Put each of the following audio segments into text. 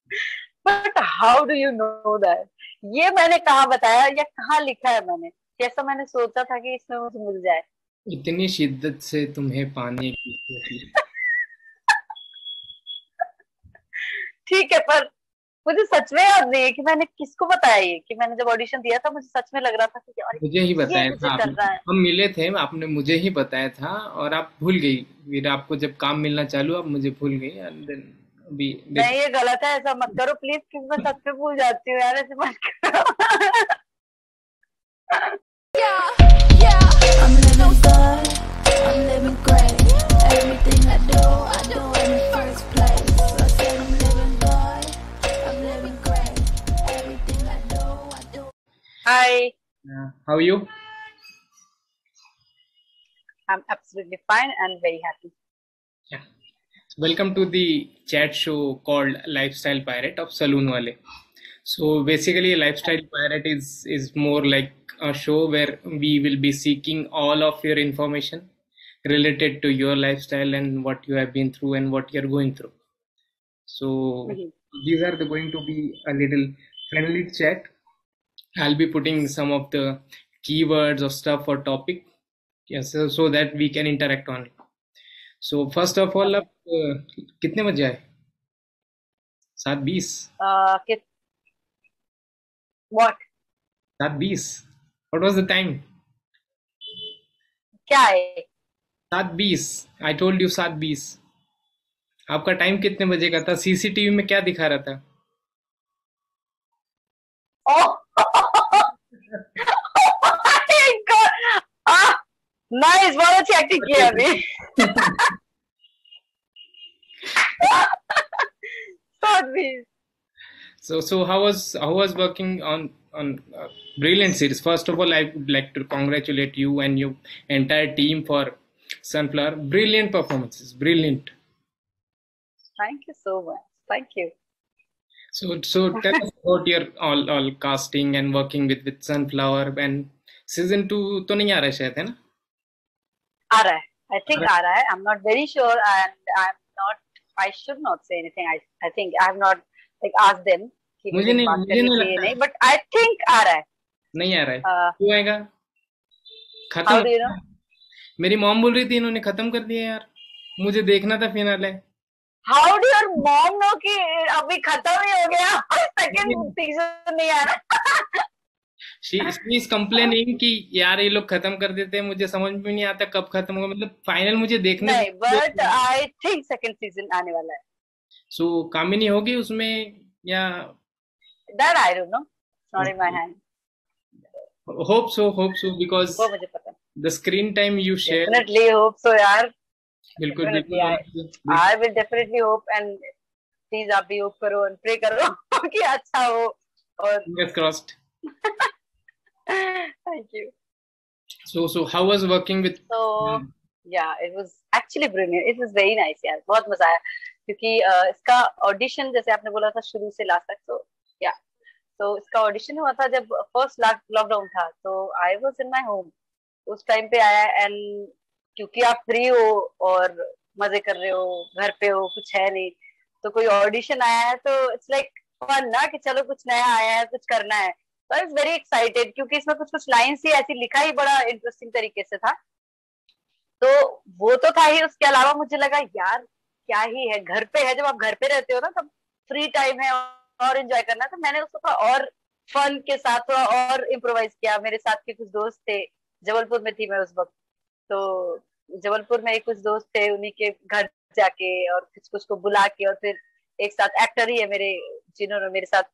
But how do you know that? ये मैंने कहाँ बताया या कहाँ लिखा है मैंने? कैसा मैंने सोचा था कि इसमें मुझे मिल जाए? इतनी शिद्दत से तुम्हें पाने की कोशिश। ठीक है, पर मुझे सच में याद नहीं है कि मैंने किसको बताया ये, कि मैंने जब ऑडिशन दिया था मुझे सच में लग रहा था कि अरे मुझे ही ये बताया मुझे था आपने। करना है। हम मिले थे, आपने मुझे ही बताया था और आप भूल गई। फिर आपको जब काम मिलना चालू, आप मुझे भूल गई एंड देन अभी नहीं, देखो। ये गलत है, ऐसा मत करो प्लीज, क्योंकि मैं सच में भूल जाती हूँ यार, ऐसे मत करो। Yeah, yeah. I'm living good, I'm living great. Everything I do in the first place. I said I'm living good, I'm living great. Everything I do. Hi, how you? I'm absolutely fine and very happy. Welcome to the chat show called Lifestyle Pirate of Saloon Wale. So basically, Lifestyle Pirate is more like a show where we will be seeking all of your information related to your lifestyle and what you have been through and what you're going through. So Mhm. these are going to be a little friendly chat. I'll be putting some of the keywords or stuff or topic, yes, so that we can interact on it. So first of all, Okay. अब कितने बजे आए? 7:20. Kit, what? 7:20. What was the time? क्या है? 7:20. I told you 7:20. आपका time कितने बजे का था? सीसीटीवी में क्या दिखा रहा था? Oh, my God. Ah, nice, बहुत अच्छी एक्टिंग की है अभी। Not me. So how was working on brilliant series? First of all, I would like to congratulate you and your entire team for Sunflower. Brilliant performances. Brilliant. Thank you so much. Thank you. So tell us about your all casting and working with Sunflower and season 2 तो नहीं आ रहा है शायद, है ना? आ रहा है, I think आ रहा है, I'm not very sure and I'm not, I should not say anything. I think I have not like asked them कि मुझे बात मुझे करनी नहीं चाहिए लगता नहीं, but I think आ रहा है। नहीं आ रहा है। uh, क्यों आएगा? खत्म how हो do you know? गया। मेरी मॉम बोल रही थी इन्होंने खत्म कर दिया यार। मुझे देखना था finale. How do your mom know कि अभी खत्म ही हो गया? सेकंड सीजन नहीं आ रहा? शी इज कंप्लेनिंग कि यार ये लोग खत्म कर देते हैं, मुझे समझ में नहीं आता कब खत्म होगा, मतलब फाइनल मुझे देखने नहीं, बट दो। आई थिंक सेकंड सीजन आने वाला है। सो कामिनी होगी उसमें या? That I don't know, not in my hand. Hope so because वो मुझे पता है। The screen time you share. Definitely hope so यार, बिल्कुल डेफिनेटली बिल्कुल। I will definitely hope, and please आप भी होप करो और प्रे करो कि अच्छा हो। और fingers crossed. Thank you. So how was working with? तो yeah it was actually brilliant, it was very nice यार, बहुत मजा आया। क्योंकि इसका ऑडिशन जैसे आपने बोला था शुरू से लास्ट तक, तो या तो इसका ऑडिशन हुआ था जब फर्स्ट लॉकडाउन था, तो I was in my home उस टाइम पे आया। एंड क्योंकि आप फ्री हो और मजे कर रहे हो, घर पे हो, कुछ है नहीं, तो कोई ऑडिशन आया है तो इट्स लाइक फन ना, कि चलो कुछ नया आया है, कुछ करना है। तो आई वाज वेरी एक्साइटेड, क्योंकि इसमें कुछ कुछ लाइंस ही ऐसी लिखा ही बड़ा इंटरेस्टिंग तरीके से था। तो वो तो था ही, उसके अलावा मुझे लगा यार क्या ही है, घर पे है, जब आप घर पे रहते हो ना तब फ्री टाइम है और एंजॉय करना है, तो मैंने उसको थोड़ा और फन के साथ थोड़ा और इम्प्रोवाइज किया। मेरे साथ के कुछ दोस्त थे, जबलपुर में थी मैं उस वक्त, तो जबलपुर में एक कुछ दोस्त थे, उन्हीं के घर जाके और कुछ कुछ को बुला के, और फिर एक साथ एक्टर ही है मेरे, जिन्होंने मेरे साथ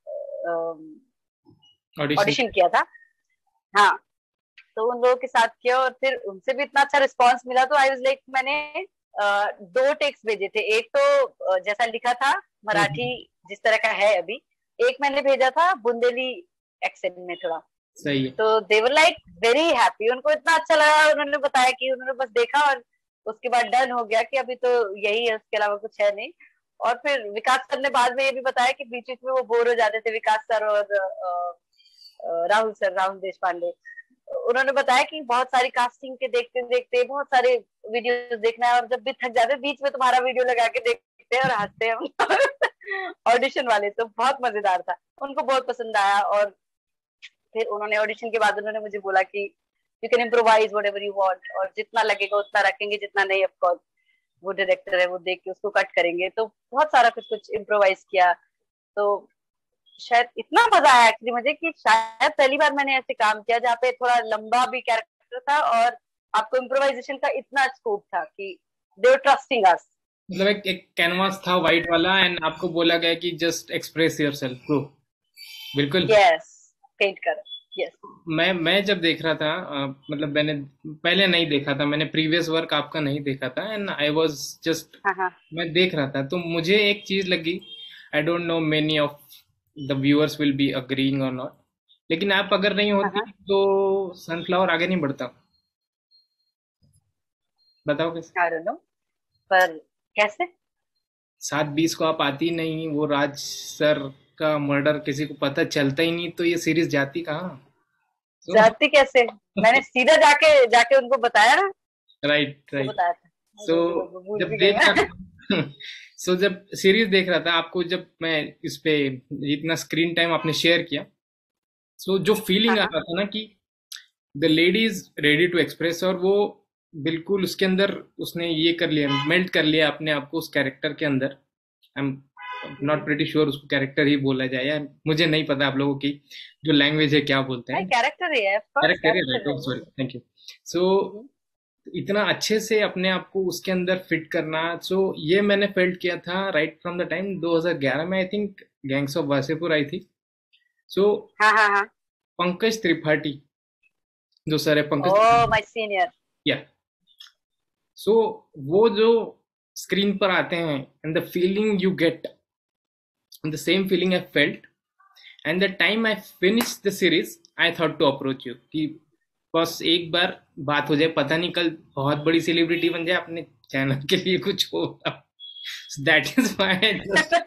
ऑडिशन? ऑडिशन किया था। हाँ, तो उन लोगों के साथ किया और फिर उनसे भी इतना अच्छा रिस्पांस मिला, तो आई वाज लाइक मैंने दो टेक्स्ट भेजे थे। एक तो जैसा लिखा था मराठी जिस तरह का है अभी, एक मैंने भेजा था बुंदेली एक्सेंट में थोड़ा। सही है। तो they were like very happy, उनको इतना अच्छा लगा, उन्होंने बताया कि उन्होंने बस देखा और उसके बाद डन हो गया कि अभी तो यही है, उसके अलावा कुछ है नहीं। और फिर विकास सर ने बाद में ये भी बताया कि बीच बीच में वो बोर हो जाते थे, विकास सर और राहुल सर, राहुल देश पांडे, उन्होंने बताया कि बहुत सारी कास्टिंग के देखते देखते बहुत सारे वीडियोस देखना है, और जब भी थक जाते बीच में तुम्हारा वीडियो लगा के देखते हैं और हंसते हैं हम। ऑडिशन वाले तो बहुत मजेदार था, उनको बहुत पसंद आया। और फिर उन्होंने ऑडिशन के बाद उन्होंने मुझे बोला कि you can improvise whatever you want, और जितना लगेगा उतना रखेंगे, जितना नहीं ऑफ कोर्स वो डायरेक्टर है वो देख के उसको कट करेंगे। तो बहुत सारा कुछ कुछ इम्प्रोवाइज किया। तो शायद इतना मजा आया एक्चुअली मुझे कि शायद पहली बार मैंने ऐसे काम किया जहाँ पे थोड़ा लंबा भी कैरेक्टर था और आपको इम्प्रोवाइजेशन का इतना स्कोप था कि दे वर ट्रस्टिंग अस। मतलब एक कैनवास था वाइट वाला एंड आपको बोला गया कि जस्ट एक्सप्रेस योरसेल्फ ब्रो। बिल्कुल। यस, पेंट कर। यस। मैं जब देख रहा था मतलब मैंने पहले नहीं देखा था, मैंने प्रीवियस वर्क आपका नहीं देखा था एंड आई वाज जस्ट हाँ हाँ मैं देख रहा था तो मुझे एक चीज लगी। I don't know many of the viewers will be agreeing और नॉट, लेकिन आप अगर नहीं हाँ होती हाँ। तो सनफ्लावर आगे नहीं बढ़ता। बताओ कैसे। आई डोंट नो, पर कैसे? 7:20 को आप आती नहीं, वो राज सर का मर्डर किसी को पता चलता ही नहीं, तो ये सीरीज जाती कहाँ? तो जाती कैसे? मैंने सीधा जाके जाके उनको बताया ना, राइट उनको राइट। बताया था। सो भूल जब भी गई देख मैं। रहा था सो जब सीरीज देख रहा था आपको, जब मैं इस पे इतना स्क्रीन टाइम आपने शेयर किया, सो जो फीलिंग हाँ आ हाँ रहा था ना कि the lady is ready to express, और वो बिल्कुल उसके अंदर उसने ये कर लिया, मेल्ट कर लिया अपने आप को उस कैरेक्टर के अंदर। I am not pretty sure उसको कैरेक्टर ही बोला जाए या मुझे नहीं पता आप लोगों की जो लैंग्वेज है क्या बोलते भाई हैं। कैरेक्टर ही है, ऑफ कोर्स कैरेक्टर ही कैरेक्टर राइट, है वो। Sorry, thank you. सो इतना अच्छे से अपने आप को उसके अंदर फिट करना, सो ये मैंने फेल्ट किया था राइट फ्रॉम द टाइम 2011 में, I think gangs of Wasseypur आई थी। सो हाँ हाँ हाँ। पंकज त्रिपाठी जो सर है, पंकज ओ त्रिपाठी, माय सीनियर। या सो वो जो स्क्रीन पर आते हैं and the feeling you get, the same feeling I felt and the time I finish the series I thought to approach you कि बस एक बार बात हो जाए, पता नहीं कल बहुत बड़ी सेलिब्रिटी बन जाए, अपने चैनल के लिए कुछ हो। दैट इज व्हाई जस्ट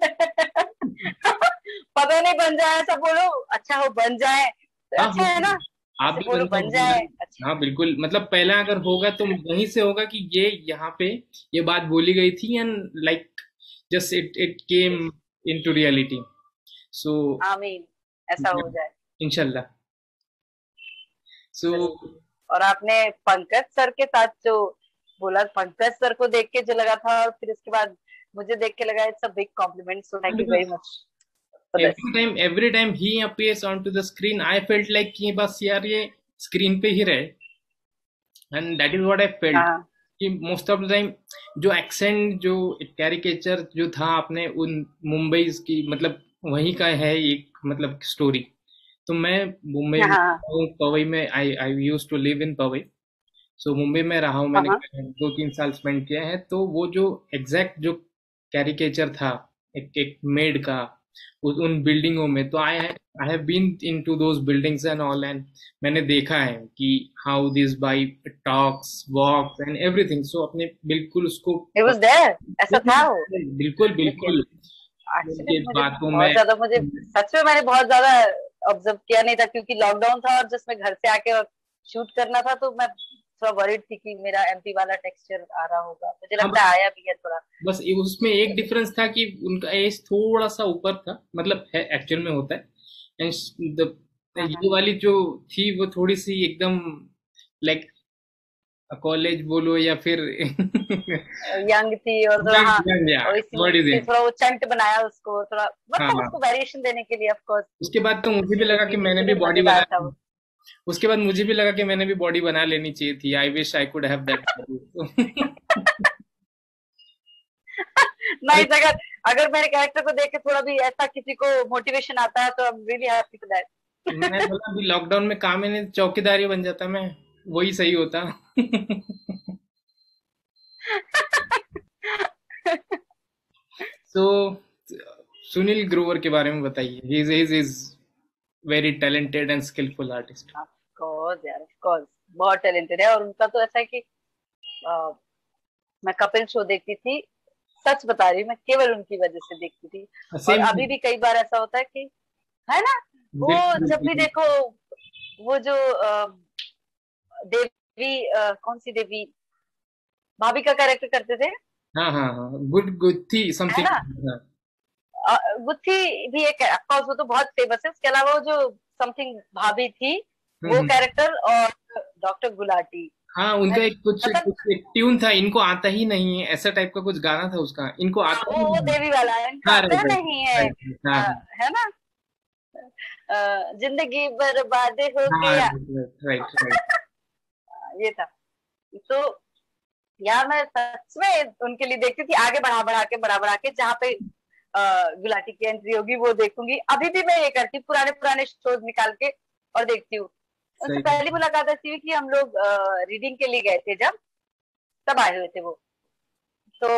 पता नहीं बन जाए ऐसा बोलो, अच्छा हो बन जाए तो हाँ अच्छा है ना, आप ऐसे भी बोलो बन बन जाओ। जाए अच्छा। हाँ बिल्कुल, मतलब पहला अगर होगा तो वहीं से होगा कि ये यहाँ पे ये बात बोली गई थी and like just it it came into reality. So आमीन, ऐसा हो जाए इंशाल्लाह। सो जरूर। और आपने पंकज सर के साथ जो बोला, पंकज सर को देख के जो लगा था और फिर उसके बाद मुझे देख के लगा, it's a big compliment, so thank you very much for this. every time he appears onto the screen I felt like कि बस यार ये स्क्रीन पे ही रहे, and that is what I felt हाँ कि मोस्ट ऑफ द टाइम जो accent जो कैरिकेचर जो था आपने उन मुंबई की, मतलब वहीं का है एक मतलब स्टोरी। तो मैं मुंबई में हाँ हूँ, पवई में, I I use to live in Powai. So Mumbai में रहा हूँ हाँ मैंने, हाँ 2-3 साल स्पेंड किया है। तो वो जो एग्जैक्ट जो कैरिकेचर था एक एक मेड का उन बिल्डिंगों में, तो I have been into those buildings and all, and मैंने देखा है कि how this by talks walks and everything. So अपने बिल्कुल उसको इट वाज देयर, ऐसा था वो। बिल्कुल बिल्कुल एक्चुअली उनके मुझे बातों बहुत में। ज्यादा, मुझे सच में मैंने बहुत ज्यादा ऑब्जर्व किया नहीं था क्योंकि लॉकडाउन था और जिसमें घर से आके शूट करना था, तो मैं थोड़ा वरीड थी कि मेरा एमपी वाला टेक्सचर आ रहा होगा। मुझे हाँ, लगता है आया भी है थोड़ा। बस उसमें एक डिफरेंस था कि उनका एज थोड़ा सा ऊपर था, मतलब है एक्चुअल में होता है। एंड हाँ हाँ ये वाली जो थी वो थोड़ी सी एकदम लाइक कॉलेज बोलो या फिर यंग थी और थोड़ा, हाँ। और व्हाट इज इसीलिए इट। थोड़ा वो चंट बनाया उसको, थोड़ा हाँ मतलब हाँ। उसको वेरिएशन देने के लिए ऑफ कोर्स। उसके बाद तो मुझे भी लगा कि मैंने भी इसीलिए बॉडी बना, मजेदार था वो। उसके बाद मुझे भी लगा कि मैंने भी बॉडी बना लेनी चाहिए थी। I wish I could have that. Nice. अगर अगर मेरे कैरेक्टर को देख के थोड़ा भी ऐसा किसी को मोटिवेशन आता है तो I am really happy for that. मैं बोला अभी लॉकडाउन में काम ही नहीं, चौकीदारी बन जाता मैं, वही सही होता। सो सुनील ग्रोवर के बारे में बताइए। He is very talented and skillful artist. Of course यार, ऑफ कोर्स बहुत टैलेंटेड है। और उनका तो ऐसा है कि अ, मैं कपिल शो देखती थी, सच बता रही हूँ, मैं केवल उनकी वजह से देखती थी। और सेम। अभी भी कई बार ऐसा होता है कि, है ना, वो बिल्कुल जब भी बिल्कुल। देखो वो जो देवी, कौन सी देवी, भाभी का कैरेक्टर करते थे, हाँ हाँ हाँ, गुड गुड थी है समथिंग। ना। हाँ गुत्थी भी एक, ऑफकोर्स वो तो बहुत फेमस है, उसके अलावा वो जो समथिंग भाभी थी वो कैरेक्टर, और डॉक्टर गुलाटी। हाँ, उनका एक कुछ मतलब कुछ एक ट्यून था, इनको आता ही नहीं है ऐसा टाइप का कुछ गाना था उसका, इनको आता ही वो नहीं है। देवी वाला है, इनका हाँ, आता राइट राइट नहीं है। राइट, हाँ हाँ है ना, जिंदगी बर्बाद हो हाँ, गया। Right right right. ये था। तो यार मैं सच में उनके लिए देखती थी, आगे बढ़ा बढ़ा के जहाँ पे गुलाटी की एंट्री होगी वो देखूंगी। अभी भी मैं ये करती हूँ, पुराने पुराने शोज निकाल के और देखती हूँ। उनसे सही। पहली मुलाकात ऐसी हुई कि हम लोग रीडिंग के लिए गए थे, जब तब आए हुए थे वो। तो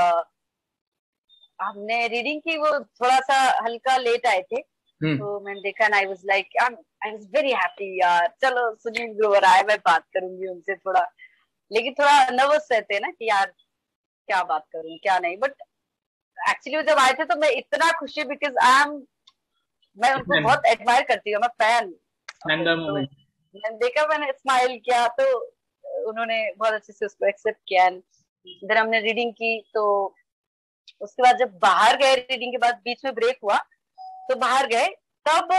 हमने रीडिंग की, वो थोड़ा सा हल्का लेट आए थे, हम्म। तो मैंने देखा ना, I was like, I was very happy यार, चलो सुनील ग्रोवर आए, मैं बात करूंगी उनसे थोड़ा। लेकिन थोड़ा नर्वस रहते हैं ना कि यार क्या बात करूं क्या नहीं, बट एक्चुअली वो जब आए थे तो मैं इतना खुशी, बिकॉज मैं उनको बहुत एडमायर करती हूँ, मैं फैन। स्टैंड तो मोमेंट। मैंने देखा, मैंने स्माइल किया, तो उन्होंने बहुत अच्छे से उसको एक्सेप्ट किया। फिर हमने रीडिंग की, तो उसके बाद जब बाहर गए, रीडिंग के बाद बीच में ब्रेक हुआ, तो बाहर गए, तब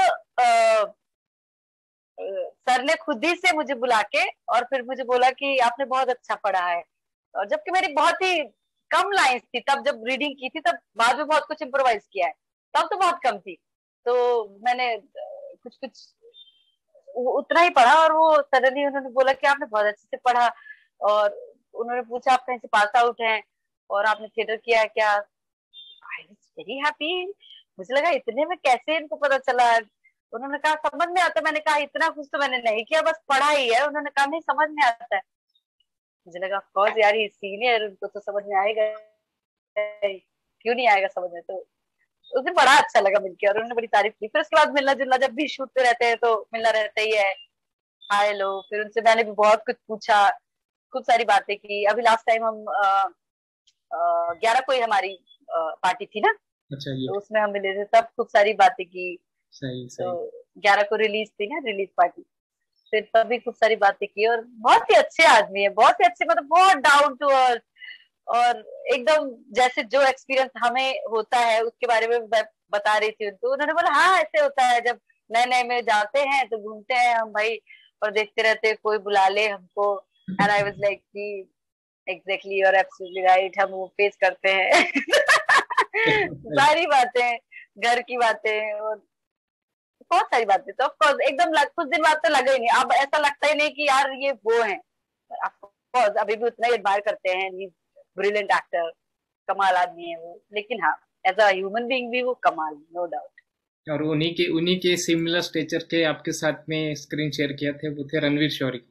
सर ने खुद ही से मुझे बुला के और फिर मुझे बोला कि आपने बहुत अच्छा पढ़ा है। और जबकि मेरी बहुत ही कम लाइंस थी तब, जब रीडिंग की थी तब, बाद में बहुत कुछ इम्प्रोवाइज किया है, तब तो बहुत कम थी। तो मैंने कुछ कुछ उतना ही पढ़ा, और वो सडनली उन्होंने बोला कि आपने बहुत अच्छे से पढ़ा, और उन्होंने पूछा आप कहीं से पास आउट हैं और आपने थिएटर किया है क्या। आई वाज वेरी हैप्पी, मुझे लगा इतने में कैसे इनको पता चला। उन्होंने कहा समझ में आता, मैंने कहा इतना कुछ तो मैंने नहीं किया, बस पढ़ा ही है। उन्होंने कहा नहीं समझ में आता है। मुझे लगा ऑफकोर्स यार, ये सीनियर, उनको तो समझ में आएगा, क्यों नहीं आएगा समझ में। तो उस दिन बड़ा अच्छा लगा मिलके, और उन्होंने बड़ी तारीफ की। फिर उसके बाद मिलना जुलना, जब भी शूट पे रहते हैं तो मिलना रहता ही है, हाय लो। फिर उनसे मैंने भी बहुत कुछ पूछा, खूब सारी बातें की। अभी लास्ट टाइम हम 11 को ही हमारी पार्टी थी ना, अच्छा, ये तो उसमें हम मिले थे, तब खूब सारी बातें की। सही तो सही। 11 को रिलीज थी ना, रिलीज पार्टी, फिर तभी खूब सारी बातें की। और बहुत ही अच्छे आदमी है, बहुत ही अच्छे, मतलब बहुत डाउन टू अर्थ, और एकदम जैसे जो एक्सपीरियंस हमें होता है उसके बारे में मैं बता रही थी उनको। उन्होंने बोला हाँ ऐसे होता है, जब नए नए में जाते हैं तो घूमते हैं हम भाई, और देखते रहते हैं कोई बुला ले हमको। एंड आई वाज लाइक कि exactly, you are absolutely right, हम वो फेस करते हैं सारी बातें, घर की बातें, और बहुत सारी बातें। तो ऑफकोर्स एकदम कुछ दिन बाद तो लगा ही नहीं, अब ऐसा लगता ही नहीं कि यार ये वो है। ऑफकोर्स अभी भी उतना ही एडमायर करते हैं, ब्रिलियंट एक्टर, कमाल आदमी है वो। लेकिन हाँ, एज अ ह्यूमन बीइंग भी वो कमाल, नो डाउट। और उन्हीं के सिमिलर स्टेचर के आपके साथ में स्क्रीन शेयर किया थे, वो थे रणवीर शौरी।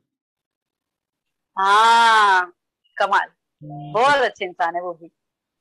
हाँ, कमाल, बहुत अच्छे इंसान है वो भी।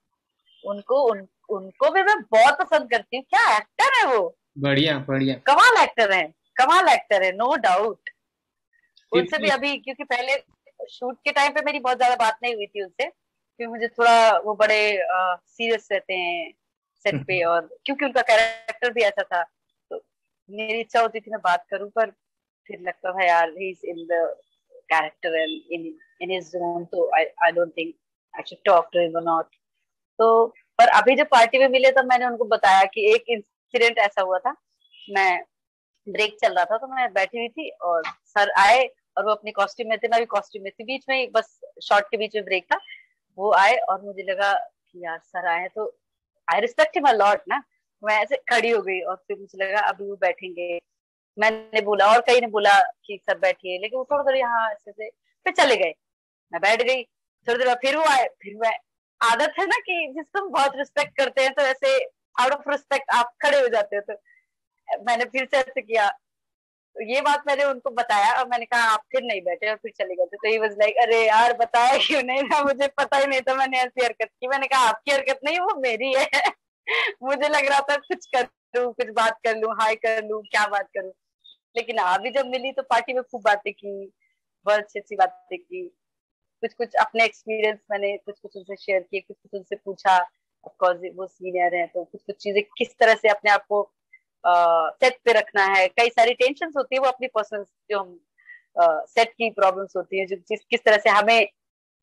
उनको भी मैं बहुत पसंद करती हूँ, क्या एक्टर है वो, बढ़िया बढ़िया। कमाल एक्टर है, कमाल एक्टर है, नो डाउट। फिर उनसे भी भी। अभी, क्योंकि पहले शूट के टाइम पे मेरी बहुत ज्यादा बात नहीं हुई थी उनसे, क्योंकि मुझे थोड़ा वो बड़े सीरियस रहते हैं सेट पे, और क्योंकि उनका कैरेक्टर भी ऐसा था, तो मेरी इच्छा होती थी मैं बात करूं, पर फिर लगता था यार he is in the character and in his zone, तो I don't think I should talk to him और नॉट। तो पर अभी जब पार्टी में मिले तब मैंने उनको बताया कि एक इंसिडेंट ऐसा हुआ था। मैं ब्रेक चल रहा था तो मैं बैठी हुई थी, और सर आए, और वो अपनी कॉस्ट्यूम में थे, मैं भी कॉस्ट्यूम में थी, बीच में ही बस शॉर्ट के बीच में ब्रेक था। वो आए और मुझे लगा कि यार सर आए, तो I respect him a lot ना। मैं ऐसे खड़ी हो गई, और फिर मुझे लगा अभी वो बैठेंगे। मैंने बोला, और कई ने बोला कि सर बैठिए, लेकिन वो थोड़ा देर यहाँ ऐसे से फिर चले गए। मैं बैठ गई, थोड़ी देर बाद फिर वो आए, फिर मैं, आदत है ना कि जिसको हम बहुत रिस्पेक्ट करते हैं तो ऐसे आउट ऑफ रिस्पेक्ट आप खड़े हो जाते हो। तो मैंने फिर से ऐसे किया, तो ये बात मैंने उनको बताया, और मैंने कहा आप फिर नहीं बैठे, और फिर चले गए थे। तो ही वाज लाइक अरे यार बताया क्यों नहीं था, मुझे पता ही नहीं था मैंने ऐसी हरकत की। मैंने कहा आपकी हरकत नहीं, वो मेरी है मुझे लग रहा था कुछ कर लूं, कुछ बात कर लूं, हाय कर लूं, क्या बात करूं। लेकिन अभी जब मिली तो पार्टी में खूब बातें की, बहुत अच्छी अच्छी बातें की। कुछ कुछ अपने एक्सपीरियंस मैंने कुछ कुछ उनसे शेयर किए, कुछ कुछ उनसे पूछा। ऑफकोर्स वो सीनियर है, तो कुछ कुछ चीजें किस तरह से अपने आप को सेट पे रखना है, कई सारी टेंशन होती है, वो अपनी पर्सनल जो हम सेट की प्रॉब्लम्स होती है, जो किस तरह से हमें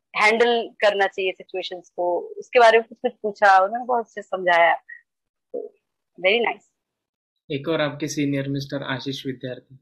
हैंडल करना चाहिए सिचुएशंस को, उसके बारे में कुछ कुछ पूछा, उन्होंने बहुत अच्छे से समझाया। तो वेरी नाइस। एक और आपके सीनियर मिस्टर आशीष विद्यार्थी।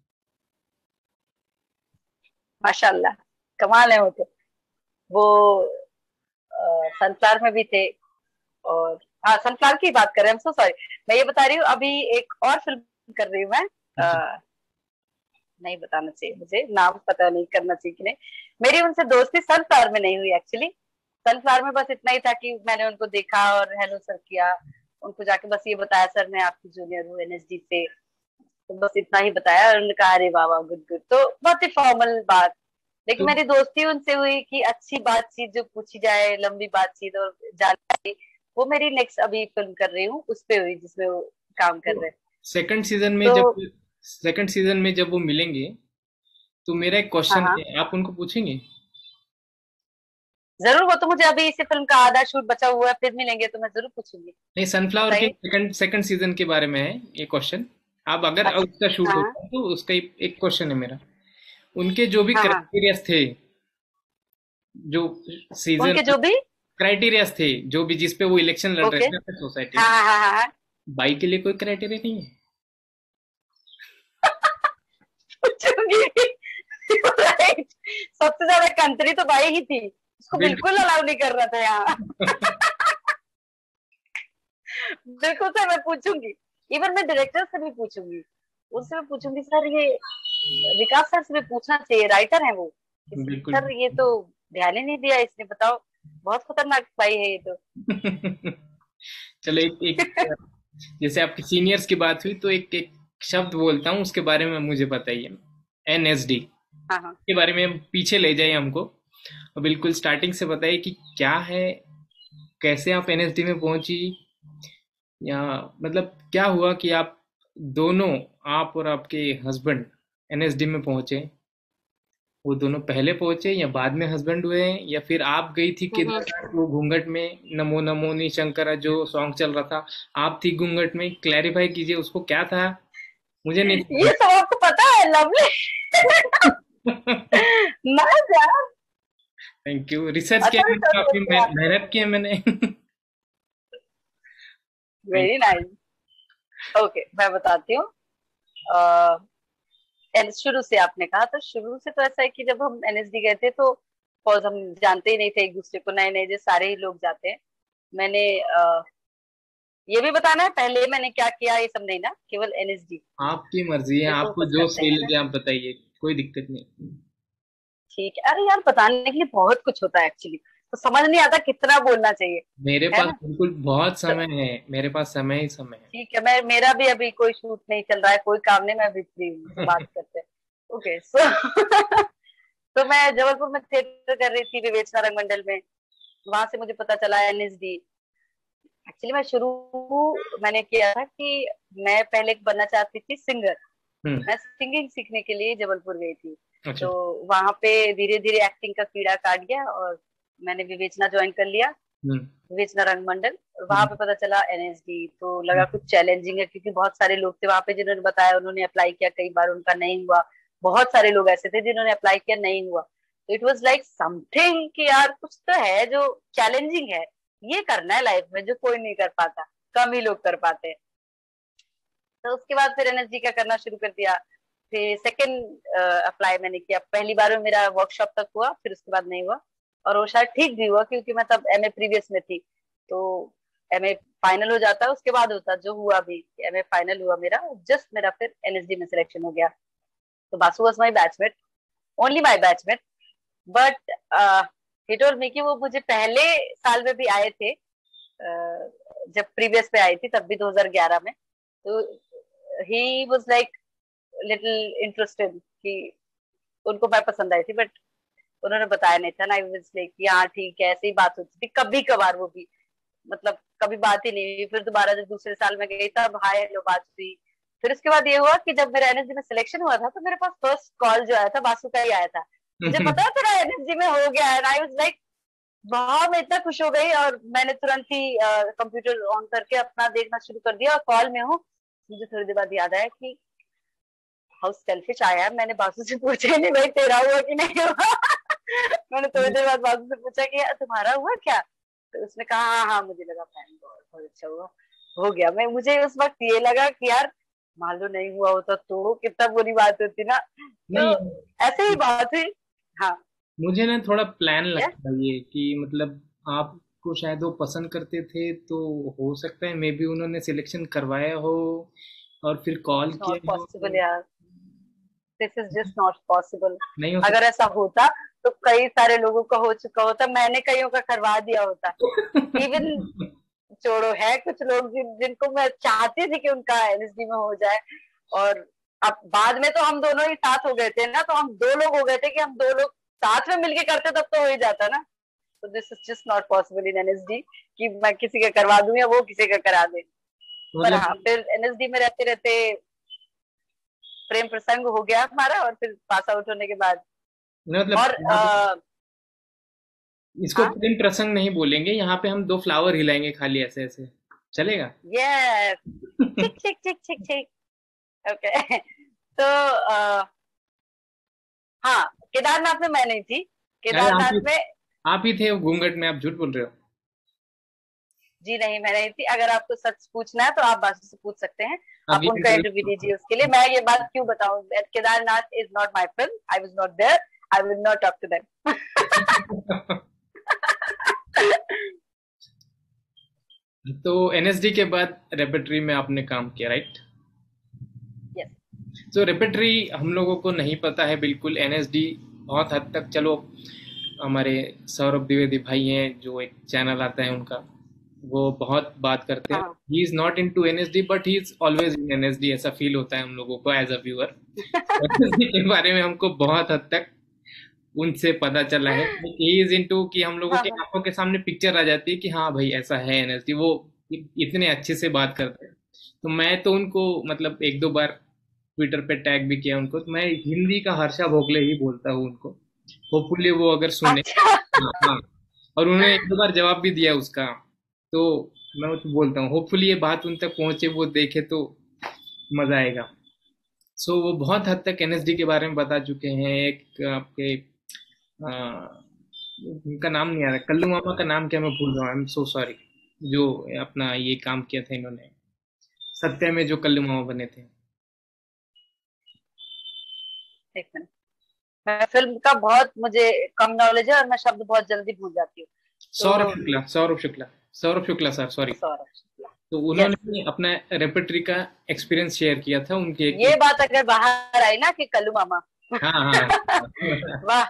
माशाल्लाह, कमाल है वो तो। वो सनफ्लावर में भी थे। और हाँ, सनफ्लावर की बात कर रहे हैं, सो सॉरी। मैं ये बता रही हूँ, अभी एक और फिल्म कर रही हूँ मैं। अच्छा। नहीं बताना चाहिए मुझे, नाम पता नहीं करना चाहिए कि नहीं। मेरी उनसे दोस्ती सनफ्लावर में नहीं हुई एक्चुअली। सनफ्लावर में बस इतना ही था कि मैंने उनको देखा और हेलो सर किया, उनको जाके बस ये बताया सर मैं आपकी जूनियर हूँ एनएसडी से, तो बस इतना ही बताया और उन्होंने कहा अरे वाह वाह गुड गुड, तो बहुत ही फॉर्मल बात। लेकिन तो मेरी दोस्ती उनसे हुई कि अच्छी बातचीत जो पूछी जाए, लंबी बातचीत और जानकारी, वो मेरी नेक्स्ट अभी फिल्म कर रही हूँ उस पे हुई जिसमें वो काम कर रहे हैं। सेकंड सीजन में तो जब वो मिलेंगे, तो मेरा एक हाँ क्वेश्चन हाँ, है, आप उनको पूछेंगे? जरूर। वो तो मुझे अभी इसी फिल्म का आधा शूट बचा हुआ है, फिर मिलेंगे तो मैं जरूर पूछूंगी। नहीं, सनफ्लावर के बताइए। सेकंड सीजन के बारे में है ये क्वेश्चन। आप अगर अच्छा। उसका शूट हाँ होता है तो उसका एक क्वेश्चन है मेरा। उनके जो भी हाँ हाँ। क्राइटेरियाज थे, जो सीजन उनके जो भी। क्राइटेरियाज थे, जो भी जिस पे वो इलेक्शन लड़ रहे ओके। थे ना अपने सोसाइटी हाँ में, हाँ हाँ हाँ हाँ। बाई के लिए कोई क्राइटेरिया नहीं है? पूछूंगी। राइट। सबसे ज्यादा कंट्री तो भाई ही थी, उसको बिल्कुल बिल्कुल। अलाउ नहीं कर रहा था यहाँ। बिल्कुल सर, मैं पूछूंगी। इवन मैं डायरेक्टर से भी पूछूंगी, उनसे भी पूछूंगी सर ये, विकास सर से भी पूछना चाहिए, राइटर है वो, बिल्कुल। सर ये तो ध्यान ही नहीं दिया इसने, बताओ। बहुत खतरनाक भाई है ये तो। चलो, एक जैसे आपकी सीनियर्स की बात हुई, तो एक एक शब्द बोलता हूँ, उसके बारे में मुझे बताइए। एनएसडी हाँ हाँ। के बारे में पीछे ले जाइए हमको, और बिल्कुल स्टार्टिंग से बताइए कि क्या है, कैसे आप एनएसडी में पहुंची, या मतलब क्या हुआ कि आप दोनों, आप और आपके हस्बैंड एनएसडी में पहुंचे। वो दोनों पहले पहुंचे या बाद में हस्बैंड हुए, या फिर आप गई थी हम्म। केदारनाथ वो घूंघट में, नमो नमो नी शंकरा जो सॉन्ग चल रहा था, आप थी घूंघट में? क्लैरिफाई कीजिए उसको, क्या था, मुझे नहीं ये सब आपको पता है, लवली। समझ। नाइस यार। थैंक यू, रिसर्च किया अच्छा है, रिसर्च काफी करते हैं। मेहनत की है मैंने। Thank very nice. ओके, मैं बताती हूँ। शुरू से आपने कहा, तो शुरू से तो ऐसा है कि जब हम एनएसडी गए थे तो फौज हम जानते ही नहीं थे एक दूसरे को, नए नए जो सारे ही लोग जाते हैं। मैंने ये भी बताना है पहले मैंने क्या किया, ये सब नहीं ना, केवल एनएसडी आपकी मर्जी है, पे आपको फोकस जो करते सही हैं ना। लगे आप बताइए, कोई दिक्कत नहीं। ठीक है, अरे यार बताने के लिए बहुत कुछ होता है एक्चुअली, तो समझ नहीं आता कितना बोलना चाहिए, मेरे है पास ना। बिल्कुल बहुत तो समय है, मेरे पास समय ही समय ठीक है, मैं, मेरा भी अभी कोई शूट नहीं चल रहा है, कोई काम नहीं, मैं अभी फ्री हूँ, तो बात है। करते हैं। ओके सो तो मैं जबलपुर में थिएटर कर रही थी विवेचना रंगमंडल में। वहां से मुझे पता चला एनएसडी। एक्चुअली मैं शुरू मैंने किया था कि मैं पहले बनना चाहती थी सिंगर। हम्म। मैं सिंगिंग सीखने के लिए जबलपुर गई थी। अच्छा। तो वहां पे धीरे धीरे एक्टिंग का कीड़ा काट गया और मैंने विवेचना ज्वाइन कर लिया, हम्म। विवेचना रंगमंडल। और वहां हम्म। पे पता चला एनएसडी, तो लगा कुछ हम्म। चैलेंजिंग है क्योंकि बहुत सारे लोग थे वहां पे जिन्होंने बताया, उन्होंने अप्लाई किया कई बार, उनका नहीं हुआ। बहुत सारे लोग ऐसे थे जिन्होंने अप्लाई किया, नहीं हुआ। तो इट वाज लाइक समथिंग कि यार कुछ तो है जो चैलेंजिंग है, ये करना है लाइफ में जो कोई नहीं कर पाता, कम ही लोग कर पाते हैं। तो उसके बाद फिर एनएसडी का करना शुरू कर दिया। फिर सेकंड अप्लाई मैंने किया, पहली बार में मेरा वर्कशॉप तक हुआ, फिर उसके बाद नहीं हुआ। और वो शायद ठीक भी हुआ क्योंकि मैं तब एमए प्रीवियस में थी, तो एमए फाइनल हो जाता उसके बाद होता, जो हुआ भी, एमए फाइनल हुआ मेरा, जस्ट मेरा फिर एनएसडी में सिलेक्शन हो गया। तो Basu was my batchmate, only my batchmate. But he told me कि वो मुझे पहले साल में भी आए थे, जब प्रीवियस पे आई थी तब भी 2011 में। तो he was like little interested कि उनको मैं पसंद आई थी, बट उन्होंने बताया नहीं था ना। आई वाज लाइक हाँ ठीक है, ऐसे ही बात होती थी कभी कभार, वो भी मतलब कभी बात ही नहीं हुई। फिर दोबारा जब दूसरे साल में गई तब हाय हेलो बात हुई। फिर उसके बाद ये हुआ कि जब मेरा एनएसजी में सिलेक्शन हुआ था तो मेरे पास फर्स्ट कॉल जो आया था वासु का ही आया था, मुझे पता है तेरा एनएसजी में हो गया है। आई वाज लाइक वाह, मैं इतना खुश हो गई और मैंने तुरंत ही कंप्यूटर ऑन करके अपना देखना शुरू कर दिया और कॉल में हूँ। मुझे थोड़ी देर बाद याद आया कि हाउ सेल्फिश आया, मैंने बासु से पूछा ही नहीं भाई तेरा हुआ कि नहीं हुआ। मैंने थोड़ी देर बाद बासु से पूछा कि तुम्हारा हुआ क्या, तो उसने कहा हाँ हाँ, मुझे लगा बहुत बहुत अच्छा हुआ। हो गया। मुझे उस वक्त ये लगा कि यार मान लो नहीं हुआ होता तो कितना बुरी बात होती ना। तो नहीं, ऐसे ही बात हुई। हाँ। मुझे ना थोड़ा प्लान यस। लगता है ये कि मतलब आपको शायद वो पसंद करते थे, तो हो सकता है मे बी उन्होंने सिलेक्शन करवाया हो और फिर कॉल नॉट किया हो। पॉसिबल यार, this is just not possible. नहीं हो अगर सकता। ऐसा होता तो कई सारे लोगों का हो चुका होता, मैंने कईयों का करवा दिया होता। इवन छोड़ो, है कुछ लोग जिनको मैं चाहती थी कि उनका एनएसडी में हो जाए। और अब बाद में तो हम दोनों ही साथ हो गए थे ना, तो हम दो लोग हो गए थे कि हम दो लोग साथ में मिलके करते तब तो हो ही जाता ना। तो this is just not possible in NSD कि मैं किसी का करवा दूं या वो किसी का करा दे। पर मतलब हाँ, फिर एनएसडी में रहते रहते प्रेम प्रसंग हो गया हमारा, और फिर पास आउट होने के बाद मतलब और यहाँ पे इसको हाँ। प्रेम प्रसंग नहीं बोलेंगे, यहाँ पे हम दो फ्लावर हिलाएंगे खाली ऐसे ऐसे, चलेगा? यस। ठीक ठीक ठीक ठीक ठीक। ओके। तो हाँ, केदारनाथ में मैं नहीं थी। अरे केदारनाथ में आप ही थे वो घूंघट में, आप झूठ बोल रहे हो। जी नहीं, मैं नहीं थी। अगर आपको सच पूछना है तो आप बासु से पूछ सकते हैं। आप अभी उनका इंटरव्यू इंटरव्यू। लीजिए। उसके लिए मैं ये बात क्यों बताऊं, Kedarnath is not my film, I was not there, I will not talk to them. तो एनएसडी के बाद रेपेट्री में आपने काम किया, राइट? यस। तो रेपेट्री हम लोगों को नहीं पता है बिल्कुल। एनएसडी बहुत हद तक, चलो हमारे सौरभ द्विवेदी भाई हैं जो एक चैनल आता है उनका, वो बहुत बात करते हैं। हाँ। He is not into NSD but he is always in NSD, ऐसा फील होता है हम लोगों को एज अ व्यूअर। एनएसडी के बारे में हमको बहुत हद तक उनसे पता चला है ही इज इनटू, कि हम लोगों हाँ। के हाँ। आंखों के सामने पिक्चर आ जाती है कि हाँ भाई ऐसा है एनएसडी। वो इतने अच्छे से बात करते हैं। तो मैं तो उनको मतलब एक दो बार ट्विटर पे टैग भी किया उनको। तो मैं हिंदी का हर्षा भोगले ही बोलता हूँ उनको, होपफुली वो अगर सुने। अच्छा। हाँ हाँ। और उन्होंने एक दो बार जवाब भी दिया उसका। तो मैं उसको बोलता हूँ होपफुली ये बात उन तक पहुंचे, वो देखे तो मजा आएगा। सो वो बहुत हद तक एनएसडी के बारे में बता चुके हैं। एक आपके उनका नाम नहीं आ रहा, कल्लू मामा का नाम क्या मैं भूल रहा हूँ, आई एम सो सॉरी। जो अपना ये काम किया था इन्होंने सत्या में, जो कल्लू मामा बने थे। एक मिनट, मैं फिल्म का बहुत मुझे कम नॉलेज है और मैं शब्द बहुत जल्दी भूल जाती हूँ। सौरभ तो शुक्ला, सौरभ शुक्ला, सौरभ शुक्ला सर, सॉरी। सौरभ शुक्ला। तो यस। उन्होंने अपना रेपेट्री का एक्सपीरियंस शेयर किया था उनके एक। ये बात अगर बाहर आई ना कि कल्लू मामा। हाँ हाँ। वाह।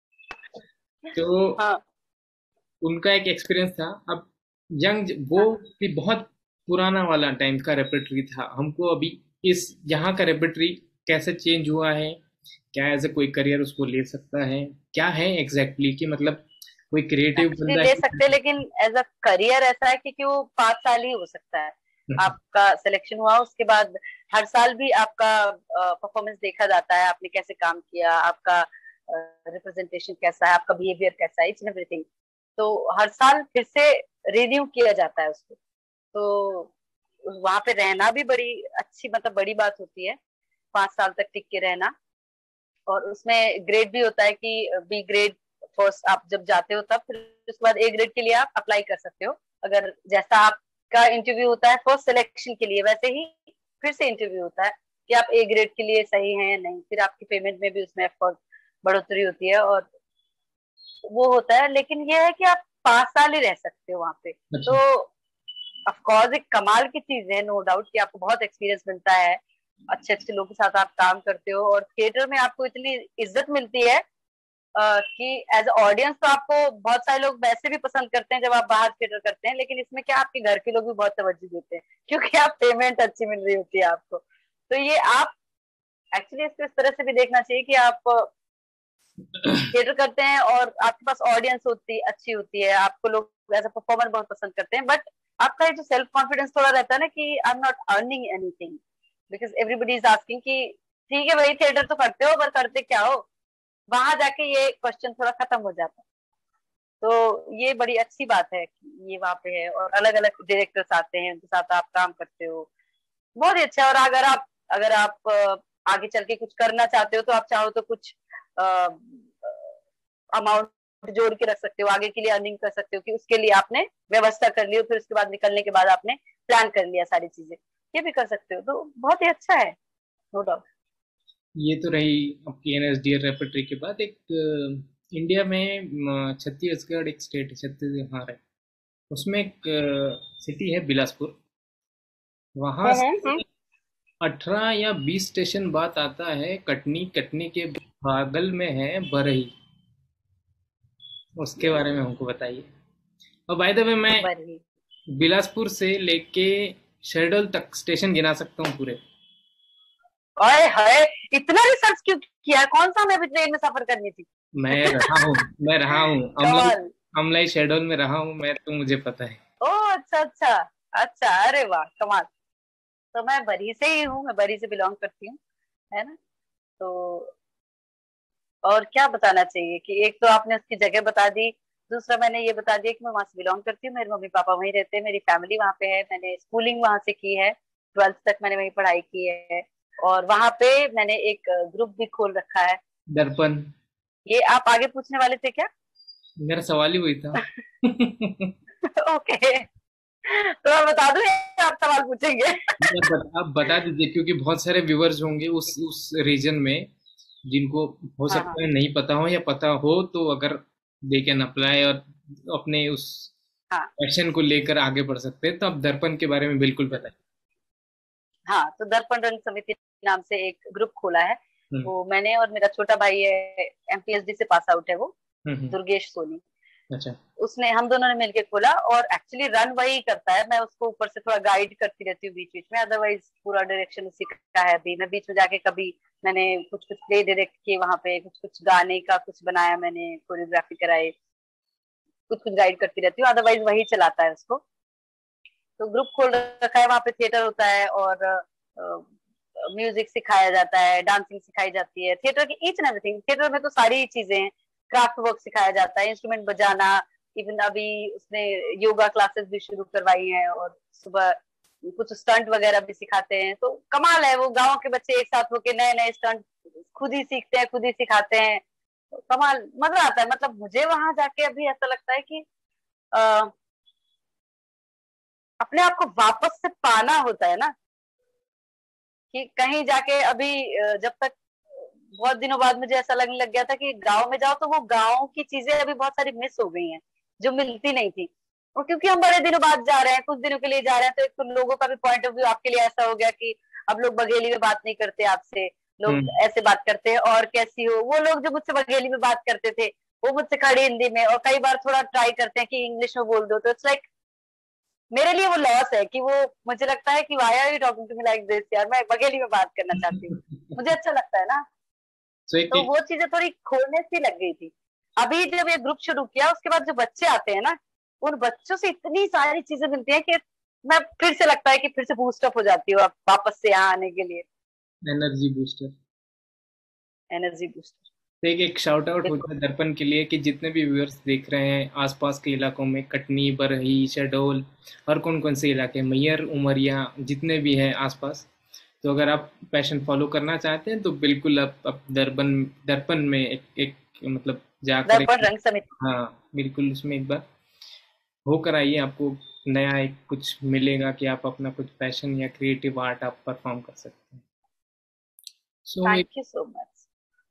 तो हाँ। उनका एक एक्सपीरियंस था। अब यंग वो हाँ। भी बहुत पुराना वाला टाइम का रेपेट्री था। हमको अभी इस यहाँ का रेपेट्री कैसे चेंज हुआ है, क्या एज ए कोई करियर उसको ले सकता है, क्या है एग्जैक्टली कि मतलब कोई क्रिएटिव एक्चुअली बंदा ले है। सकते हैं, लेकिन एज अ करियर ऐसा है कि वो 5 साल ही हो सकता है। आपका सिलेक्शन हुआ उसके बाद हर साल भी आपका परफॉर्मेंस देखा जाता है, आपने कैसे काम किया, आपका रिप्रेजेंटेशन कैसा है, आपका बिहेवियर कैसा है, इच एंड एवरीथिंग। तो हर साल फिर से रिव्यू किया जाता है उसको। तो वहां पे रहना भी बड़ी अच्छी, मतलब बड़ी बात होती है, 5 साल तक टिक के रहना। और उसमें ग्रेड भी होता है कि बी ग्रेड फर्स्ट आप जब जाते हो तब, फिर उसके बाद ए ग्रेड के लिए आप अप्लाई कर सकते हो। अगर जैसा आपका इंटरव्यू होता है फर्स्ट सिलेक्शन के लिए, वैसे ही फिर से इंटरव्यू होता है कि आप ए ग्रेड के लिए सही हैं या नहीं। फिर आपकी पेमेंट में भी उसमें बढ़ोतरी होती है और वो होता है। लेकिन ये है कि आप 5 साल ही रह सकते हो वहां पे। तो अच्छा। ऑफकोर्स एक कमाल की चीज है, नो डाउट, कि आपको बहुत एक्सपीरियंस मिलता है, अच्छे अच्छे लोगों के साथ आप काम करते हो, और थिएटर में आपको इतनी इज्जत मिलती है कि एज ऑडियंस तो आपको बहुत सारे लोग वैसे भी पसंद करते हैं जब आप बाहर थिएटर करते हैं। लेकिन इसमें क्या, आपके घर के लोग भी बहुत तवज्जो देते हैं क्योंकि आप पेमेंट अच्छी मिल रही होती है आपको। तो ये आप एक्चुअली इसको इस तरह से भी देखना चाहिए कि आप थिएटर करते हैं और आपके पास ऑडियंस होती अच्छी होती है, आपको लोग एज अ परफॉर्मर बहुत पसंद करते हैं, बट आपका जो सेल्फ कॉन्फिडेंस थोड़ा रहता है ना कि I am not earning anything, because everybody is asking कि ठीक है भाई थिएटर तो करते हो पर करते क्या हो। वहां जाके ये क्वेश्चन थोड़ा खत्म हो जाता है। तो ये बड़ी अच्छी बात है कि ये वहां पे है, और अलग अलग डायरेक्टर्स आते हैं, उनके साथ आप काम करते हो, बहुत ही अच्छा है। और अगर आप आगे चल के कुछ करना चाहते हो तो आप चाहो तो कुछ अमाउंट जोड़ के रख सकते हो, आगे के लिए अर्निंग कर सकते हो कि उसके लिए आपने व्यवस्था कर ली हो, फिर उसके बाद निकलने के बाद आपने प्लान कर लिया सारी चीजें, ये भी कर सकते हो, तो बहुत ही अच्छा है, नो डाउट। ये तो रही आपकी एनएसडीएल रेpertory के बाद। एक इंडिया में छत्तीसगढ़ एक स्टेट है, छत्तीसगढ़ है, उसमें एक सिटी है बिलासपुर। वहां से हम्म। 18 या 20 स्टेशन बाद आता है कटनी। कटनी के बगल में है बरही। उसके बारे में हमको बताइए। और बाय द वे, मैं बड़ी। बिलासपुर से लेके शहडोल तक स्टेशन गिना सकता हूँ पूरे। ओए हाय, इतना रिसर्च क्यों किया? कौन सा हमें अभी ट्रेन में सफर करनी थी? मैं रहा हूँ अमलाई। कमाल। अमलाई शहडोल में रहा हूँ मैं, तो मुझे पता है। ओ अच्छा अच्छा। अच्छा, अरे वाह कमाल। तो मैं बरी से ही हूँ, मैं बरी से बिलोंग करती हूँ, है ना। तो और क्या बताना चाहिए कि एक तो आपने उसकी जगह बता दी, दूसरा मैंने ये बता दिया कि मैं वहां से बिलोंग करती हूँ, मेरे मम्मी पापा वहीं रहते हैं, मेरी फैमिली वहां पे है, मैंने स्कूलिंग वहां से की है, 12th तक मैंने वहीं पढ़ाई की है, और वहां पे मैंने एक ग्रुप भी खोल रखा है। दर्पण। ये आप आगे पूछने वाले थे क्या? मेरा सवाल ही वही था। ओके, तो मैं बता दूं या आप सवाल पूछेंगे? आप बता दीजिए, क्योंकि बहुत सारे व्यूअर्स होंगे उस रीजन में, जिनको हो हाँ हाँ सकता है नहीं पता हो, या पता हो तो अगर दे कैन अप्लाई और अपने उस हाँ पैशन को लेकर आगे बढ़ सकते हैं। तो आप दर्पण के बारे में बिल्कुल बताइए। हाँ। तो दर्पण रंग समिति नाम से एक ग्रुप खोला है, हम्म। वो मैंने और मेरा छोटा भाई है, एमपीएसडी से पास आउट है वो, हम्म। दुर्गेश सोनी। अच्छा। उसने, हम दोनों ने मिलके खोला, और एक्चुअली रन वही करता है, मैं उसको ऊपर से थोड़ा गाइड करती रहती हूँ बीच बीच में, अदरवाइज पूरा डायरेक्शन उसी का है। अभी मैं बीच में जाके कभी मैंने कुछ कुछ प्ले डायरेक्ट किए वहां पे, कुछ कुछ गाने का कुछ बनाया मैंने, कोरियोग्राफी कराई, कुछ कुछ गाइड करती रहती हूँ, अदरवाइज वही चलाता है उसको। तो ग्रुप खोल रखा है, वहां पे थिएटर होता है, और म्यूजिक सिखाया जाता है, डांसिंग सिखाई जाती है, थिएटर की ईच एंड एवरीथिंग। थिएटर में तो सारी चीजें हैं, क्राफ्ट वर्क सिखाया जाता है, इंस्ट्रूमेंट बजाना, इवन अभी उसने योगा क्लासेस भी शुरू करवाई हैं, और सुबह कुछ स्टंट वगैरह भी सिखाते हैं। तो कमाल है, वो गांव के बच्चे एक साथ होके नए नए स्टंट खुद ही सीखते हैं, खुद ही सिखाते हैं। तो कमाल, मजा आता है। मतलब मुझे वहां जाके अभी ऐसा लगता है कि अ, अपने आप को वापस से पाना होता है ना, कि कहीं जाके अभी जब तक बहुत दिनों बाद मुझे ऐसा लगने लग गया था कि गांव में जाओ तो वो गांव की चीजें अभी बहुत सारी मिस हो गई हैं, जो मिलती नहीं थी। और क्योंकि हम बड़े दिनों बाद जा रहे हैं, कुछ दिनों के लिए जा रहे हैं, तो एक तो लोगों का भी पॉइंट ऑफ व्यू आपके लिए ऐसा हो गया कि अब लोग बघेली में बात नहीं करते आपसे, लोग हम्म। ऐसे बात करते हैं, और कैसी हो। वो लोग जो मुझसे बघेली में बात करते थे, वो मुझसे खड़ी हिंदी में, और कई बार थोड़ा ट्राई करते हैं कि इंग्लिश में बोल दो, तो इट्स लाइक मेरे लिए वो लॉस है कि वो, मुझे लगता है कि why are you talking to me like this, यार मैं बघेली में बात करना चाहती हूँ, मुझे अच्छा लगता है ना। सो एक तो वो चीजें थोड़ी खोने सी लग गई थी। अभी जब ये ग्रुप शुरू किया, उसके बाद जो बच्चे आते हैं ना, उन बच्चों से इतनी सारी चीजें मिलती हैं कि मैं फिर से लगता है कि फिर से बूस्ट अप हो जाती हूँ वापस से यहाँ आने के लिए। Energy booster. Energy boost. तो एक शाउट आउट हो बिल्कुल। जाए दर्पण के लिए, कि जितने भी व्यूअर्स देख रहे हैं आसपास के इलाकों में, कटनी, बरही, शहडोल, और कौन कौन से इलाके, मैयर, उमरिया, जितने भी हैं आसपास, तो अगर आप पैशन फॉलो करना चाहते हैं तो बिल्कुल आप दर्पण दर्पण में एक मतलब जाकर दर्पण रंग समिति। हाँ, बिल्कुल उसमें एक बार होकर आइए। आपको नया एक कुछ मिलेगा कि आप अपना कुछ पैशन या क्रिएटिव आर्ट आप परफॉर्म कर सकते हैं। So thank you so much.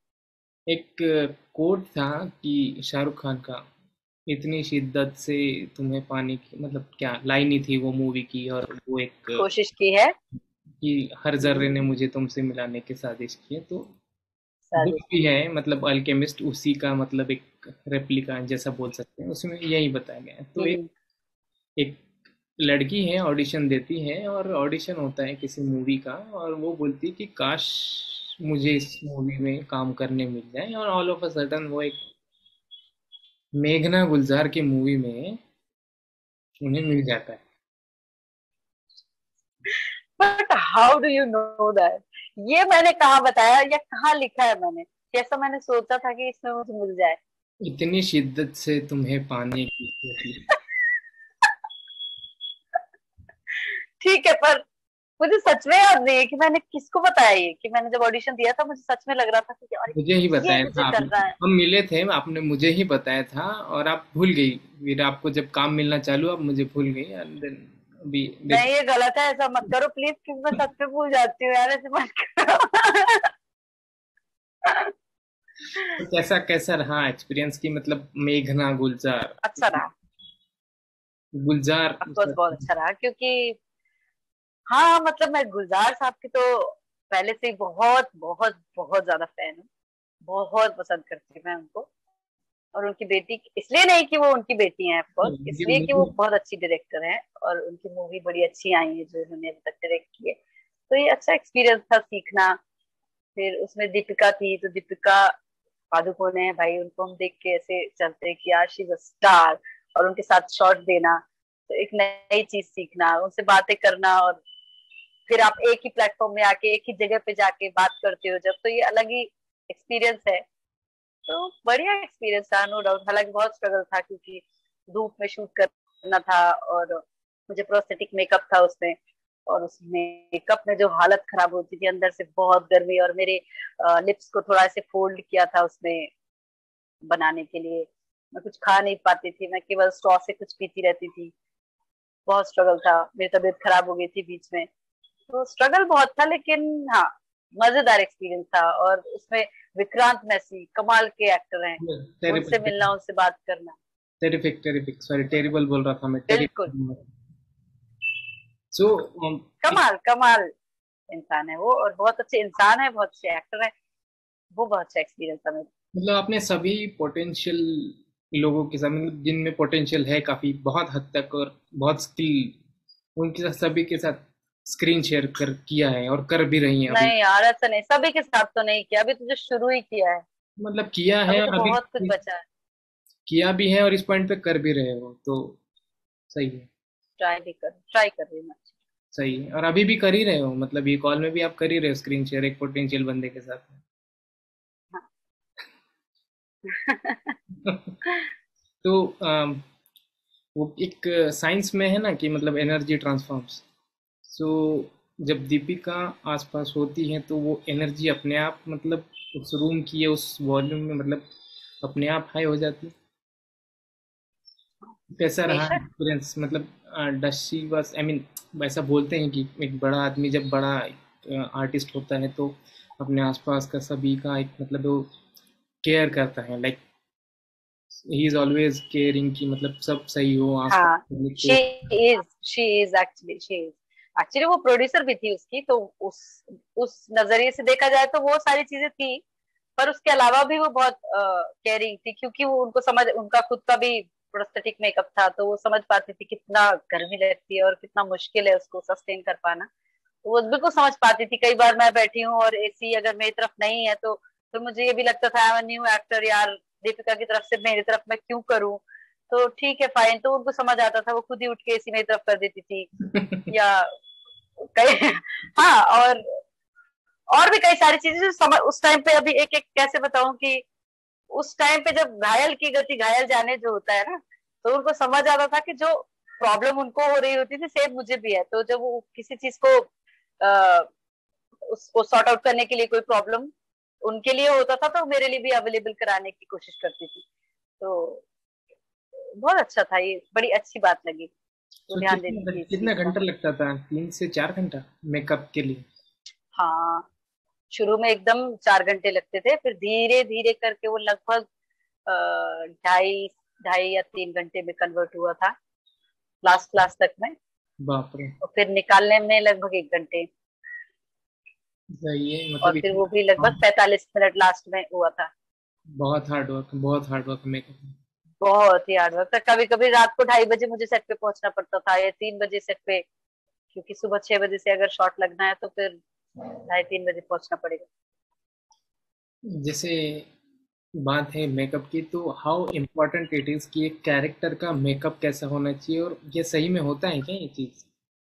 एक कोट था कि शाहरुख खान का, इतनी शिद्दत से तुम्हें पाने की, मतलब क्या लाइन ही थी वो मूवी की, और वो एक कोशिश की है। कि हर जर्रे ने मुझे तुमसे मिलाने की साजिश की है। तो बुक साजिश भी की। है, मतलब अल्केमिस्ट, उसी का मतलब एक रेप्लिका जैसा बोल सकते हैं, उसमें यही बताया गया है। तो एक हम्म। एक लड़की है, ऑडिशन देती है, और ऑडिशन होता है किसी मूवी का, और वो बोलती है कि काश मुझे इस मूवी में काम करने मिल जाए, और ऑल ऑफ अ सडन वो एक मेघना गुलजार की मूवी में उन्हें मिल जाता है। But how do you know that? ये मैंने कहाँ बताया या कहाँ लिखा है मैंने? कैसा मैंने सोचा था कि इसमें मुझे मिल जाए? इतनी शिद्दत से तुम्हें पाने की कोशिश। ठीक है, पर मुझे सच में याद नहीं है कि मैंने किसको बताया ये, कि मैंने जब ऑडिशन दिया था मुझे सच में लग रहा था कि यार मुझे ही ये बताया मुझे था आप, करना है। हम मिले थे, आपने मुझे ही बताया था, और आप भूल गई। फिर आपको जब काम मिलना चालू, आप मुझे भूल गई, एंड देन अभी नहीं, ये गलत है, ऐसा मत करो प्लीज, क्योंकि मैं सच में भूल जाती हूँ यार, ऐसे मत करो। तो कैसा कैसा रहा एक्सपीरियंस की, मतलब मेघना गुलजार, अच्छा रहा, गुलजार ऑफ कोर्स बहुत अच्छा रहा, क्योंकि हाँ मतलब मैं गुलजार साहब की तो पहले से ही बहुत बहुत बहुत ज्यादा फैन हूँ, बहुत पसंद करती हूँ मैं उनको। और उनकी बेटी, इसलिए नहीं कि वो उनकी बेटी हैं ऑफकोर्स, उनकी इसलिए कि वो मूवी। बहुत अच्छी डायरेक्टर हैं और उनकी मूवी बड़ी अच्छी आई है जो उन्होंने अभी तक डायरेक्ट की है। तो ये अच्छा एक्सपीरियंस था सीखना। फिर उसमें दीपिका थी, तो दीपिका पादुकोण है भाई, उनको हम देख के ऐसे चलते हैं कि यार शी इज अ स्टार, और उनके साथ शॉट देना, तो एक नई चीज सीखना, उनसे बातें करना, और फिर आप एक ही प्लेटफॉर्म में आके एक ही जगह पे जाके बात करते हो जब, तो ये अलग ही एक्सपीरियंस है। तो बढ़िया एक्सपीरियंस था, नो डाउट। हालांकि बहुत स्ट्रगल था क्योंकि धूप में शूट करना था, और मुझे प्रोस्थेटिक मेकअप था उसमें, और उस मेकअप में जो हालत खराब होती थी अंदर से, बहुत गर्मी, और मेरे लिप्स को थोड़ा ऐसे फोल्ड किया था उसमें बनाने के लिए। मैं कुछ खा नहीं पाती थी, मैं केवल स्ट्रॉ से कुछ पीती रहती थी। बहुत स्ट्रगल था, मेरी तबीयत खराब हो गई थी बीच में, तो स्ट्रगल बहुत था, लेकिन हाँ मजेदार एक्सपीरियंस था। और उसमें विक्रांत मैसी कमाल के एक्टर हैं, उनसे टेरिफिक, मिलना, उनसे बात करना। टेरिफिक, टेरिफिक, सॉरी टेरिबल बोल रहा था मैं, बिल्कुल, टेरिफिक। सो कमाल कमाल इंसान है वो, और बहुत अच्छे इंसान है, बहुत अच्छे एक्टर है। वो बहुत अच्छा एक्सपीरियंस था मेरा। मतलब आपने सभी पोटेंशियल लोगों के साथ, मतलब जिनमें पोटेंशियल है काफी बहुत हद तक और बहुत स्किल, उनके साथ सभी के साथ स्क्रीन शेयर कर किया है और कर भी रही हैं अभी। नहीं यार, ऐसा नहीं, सभी के साथ तो नहीं किया, अभी तो जो शुरू ही किया है, मतलब किया है अभी तो और अभी बहुत कुछ बचा है। किया भी है और इस पॉइंट पे कर भी रहे हो, तो सही है। ट्राई कर रही हूँ मैं। सही है, और अभी भी कर ही रहे हो, मतलब ये कॉल में भी आप कर ही रहे हो स्क्रीन शेयर एक पोटेंशियल बंदे के साथ। तो वो एक साइंस में है ना कि मतलब एनर्जी ट्रांसफॉर्म्स। सो जब दीपिका आसपास होती है तो वो एनर्जी अपने आप, मतलब उस रूम की या उस वॉल्यूम में, मतलब अपने आप हाई हो जाती है। कैसा रहा बेशक। एक्सपीरियंस, मतलब does she was, I mean ऐसा बोलते हैं कि एक बड़ा आदमी जब बड़ा आर्टिस्ट होता है तो अपने आसपास का सभी का एक, मतलब वो केयर करता है, like he is always caring कि मतलब सब सही हो आसपास हाँ, public शी को। She is actually, she is actually, वो प्रोड्यूसर भी थी उसकी, तो उस नजरिए से देखा जाए तो वो सारी चीजें थी। पर उसके अलावा भी वो बहुत केयरिंग थी, क्योंकि वो उनको समझ, उनका खुद का भी प्रोस्थेटिक मेकअप था, तो वो समझ पाती थी कितना गर्मी लगती है और कितना मुश्किल है उसको सस्टेन कर पाना। तो वो बिल्कुल समझ पाती थी। कई बार मैं बैठी हूँ और एसी अगर मेरी तरफ नहीं है, तो मुझे ये भी लगता था आई एम न्यू एक्टर यार, दीपिका की तरफ से मेरी तरफ मैं क्यों करूँ। तो ठीक है फाइन, तो उनको समझ आता था, वो खुद ही उठ के एसी मेरी तरफ कर देती थी। या कई हाँ, और भी कई सारी चीजें जो समझ उस टाइम पे, अभी एक एक कैसे बताऊं कि उस टाइम पे जब घायल की गति घायल जाने जो होता है ना, तो उनको समझ आता था कि जो प्रॉब्लम उनको हो रही होती थी सेम मुझे भी है। तो जब वो किसी चीज को आ, उसको सॉर्ट आउट करने के लिए कोई प्रॉब्लम उनके लिए होता था, तो मेरे लिए भी अवेलेबल कराने की कोशिश करती थी। तो बहुत अच्छा था, ये बड़ी अच्छी बात लगी, वो तो ध्यान देती कितना थी इस कितना चीज को। घंटा लगता था, 3 से 4 घंटा मेकअप के लिए? हाँ, शुरू में एकदम 4 घंटे लगते थे, फिर धीरे धीरे करके वो लगभग 2.5 2.5 या 3 घंटे में कन्वर्ट हुआ था लास्ट क्लास तक में। बाप रे। और फिर निकालने में लगभग 1 घंटे, सही है, और मतलब फिर वो इतना भी लगभग 45 मिनट लास्ट में हुआ था। बहुत हार्ड वर्क, बहुत हार्ड वर्क मेकअप में। बहुत ही हार्ड वर्क था, कभी कभी रात को 2:30 बजे मुझे सेट पे पहुंचना पड़ता था, या 3 बजे सेट पे, क्योंकि सुबह 6 बजे से अगर शॉट लगना है तो फिर 2:30 3 बजे पहुंचना पड़ेगा। जैसे बात है मेकअप की, तो हाउ इम्पोर्टेंट इट इज कि एक कैरेक्टर का मेकअप कैसा होना चाहिए, और ये सही में होता है क्या ये चीज?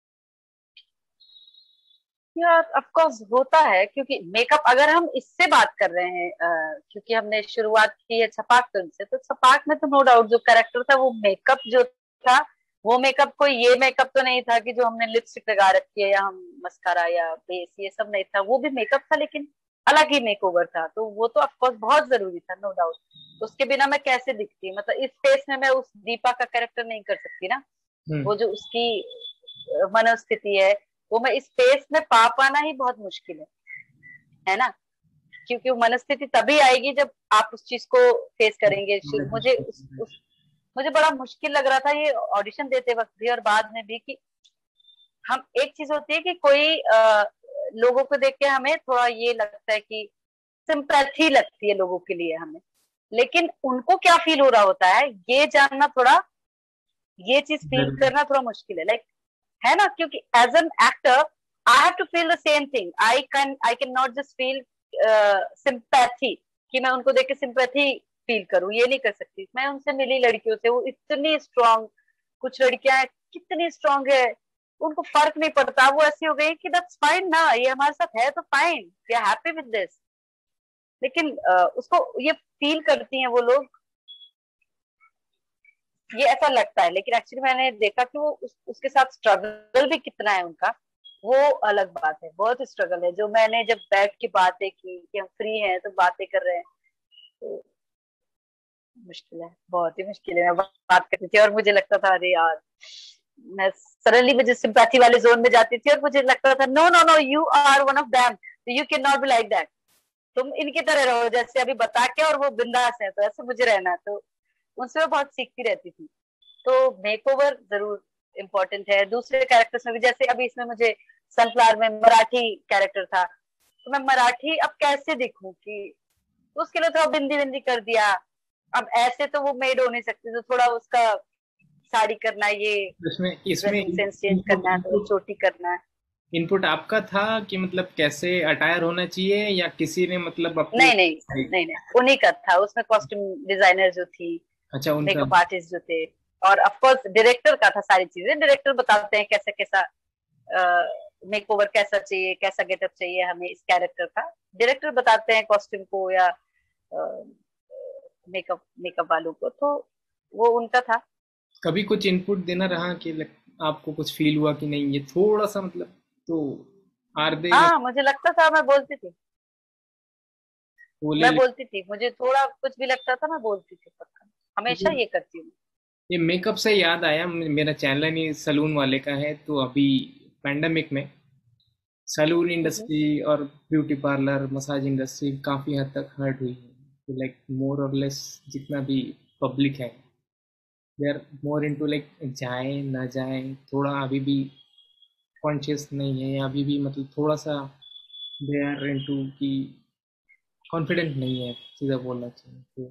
यार ऑफ कोर्स होता है, क्योंकि मेकअप, अगर हम इससे बात कर रहे हैं, क्योंकि हमने शुरुआत की है छपाक फिल्म से, तो छपाक में तो नो डाउट जो कैरेक्टर था, वो मेकअप जो था, वो मेकअप कोई ये मेकअप तो नहीं था कि जो हमने लिपस्टिक लगा रखी है या हम मस्कारा या बेस, ये सब नहीं था, वो भी मेकअप था, लेकिन अलग ही मेकओवर था, तो वो तो ऑफ कोर्स बहुत जरूरी था, नो डाउट। उसके बिना मैं कैसे दिखती, मतलब इस फेस में मैं उस दीपा का कैरेक्टर नहीं कर सकती ना। हम्म। वो जो उसकी मनोस्थिति है, वो मैं इस फेस में पा पाना ही बहुत मुश्किल है ना। क्योंकि वो मनस्थिति तभी आएगी जब आप उस चीज को फेस करेंगे। मुझे बड़ा मुश्किल लग रहा था ये ऑडिशन देते वक्त भी और बाद में भी, कि हम, एक चीज होती है कि कोई लोगों को देख के हमें थोड़ा ये लगता है कि सिंपैथी लगती है लोगों के लिए हमें, लेकिन उनको क्या फील हो रहा होता है ये जानना थोड़ा, ये चीज फील करना थोड़ा मुश्किल है, लाइक, है ना। क्योंकि as an actor I have to feel the same thing, I can not just feel sympathy, कि मैं उनको देख के सिंपैथी फील करूं, ये नहीं कर सकती। मैं उनसे मिली लड़कियों से, वो इतनी स्ट्रांग, कुछ लड़कियां कितनी स्ट्रांग है, उनको फर्क नहीं पड़ता, वो ऐसी हो गई कि दैट्स फाइन ना, ये हमारे साथ है तो fine, we are happy with this. लेकिन उसको ये फील करती हैं वो लोग, ये ऐसा लगता है। लेकिन एक्चुअली मैंने देखा कि वो उसके साथ स्ट्रगल भी कितना है उनका, वो अलग बात है, बहुत स्ट्रगल है। जो मैंने जब बैठ के बातें की कि हम फ्री हैं तो बातें कर रहे हैं, तो मुश्किल है, बहुत ही मुश्किल है। मैं बात करती थी और मुझे लगता था अरे यार, मैं सडनली मुझे सिंपैथी वाले जोन में जाती थी और मुझे लगता था no no no, you are one of them, you can not be like that, तुम इनकी तरह रहो जैसे अभी बता के, और वो बिंदास है तो ऐसे मुझे रहना। तो उनसे मैं बहुत सीखती रहती थी। तो मेकओवर जरूर इम्पोर्टेंट है दूसरे कैरेक्टर्स में भी। जैसे अभी इसमें मुझे सनफ्लावर में मराठी कैरेक्टर था, तो मैं मराठी अब कैसे दिखूं, कि तो उसके लिए थोड़ा बिंदी बिंदी कर दिया। अब ऐसे तो वो मेड हो नहीं सकती, तो थोड़ा उसका साड़ी करना, ये इसमें ड्रेसिंग सेंस चेंज करना, तो चोटी करना। इनपुट आपका था कि मतलब कैसे अटायर होना चाहिए, या किसी ने मतलब आपको? नहीं नहीं नहीं नहीं, उन्हीं का था। उसमें कॉस्ट्यूम डिजाइनर जो थी, अच्छा, उनका। मेकअप आर्टिस्ट जो थे, और ऑफ कोर्स डायरेक्टर का था। सारी चीजें डायरेक्टर बताते हैं कैसा कैसा मेकओवर कैसा चाहिए, कैसा गेटअप चाहिए हमें इस कैरेक्टर का। डायरेक्टर बताते हैं कॉस्ट्यूम को या मेकअप मेकअप वालों को, तो वो उनका था। कभी कुछ इनपुट देना रहा कि आपको कुछ फील हुआ कि नहीं, ये थोड़ा सा मतलब तो आर दे हाँ, मुझे लगता था, मैं बोलती थी, बोले? मैं बोलती थी, मुझे थोड़ा कुछ भी लगता था मैं बोलती थी, पक्का हमेशा ये करती हूँ। ये मेकअप से याद आया, मेरा चैनल ही सलून वाले का है, तो अभी पैंडेमिक में सलून इंडस्ट्री और ब्यूटी पार्लर मसाज इंडस्ट्री काफ़ी हद तक हर्ट हुई है। तो लाइक मोर और लेस जितना भी पब्लिक है, they are more into like जाए ना जाए, थोड़ा अभी भी कॉन्शियस नहीं है, अभी भी मतलब थोड़ा सा दे आर इनटू कि कॉन्फिडेंट नहीं है, सीधा बोलना चाहिए तो।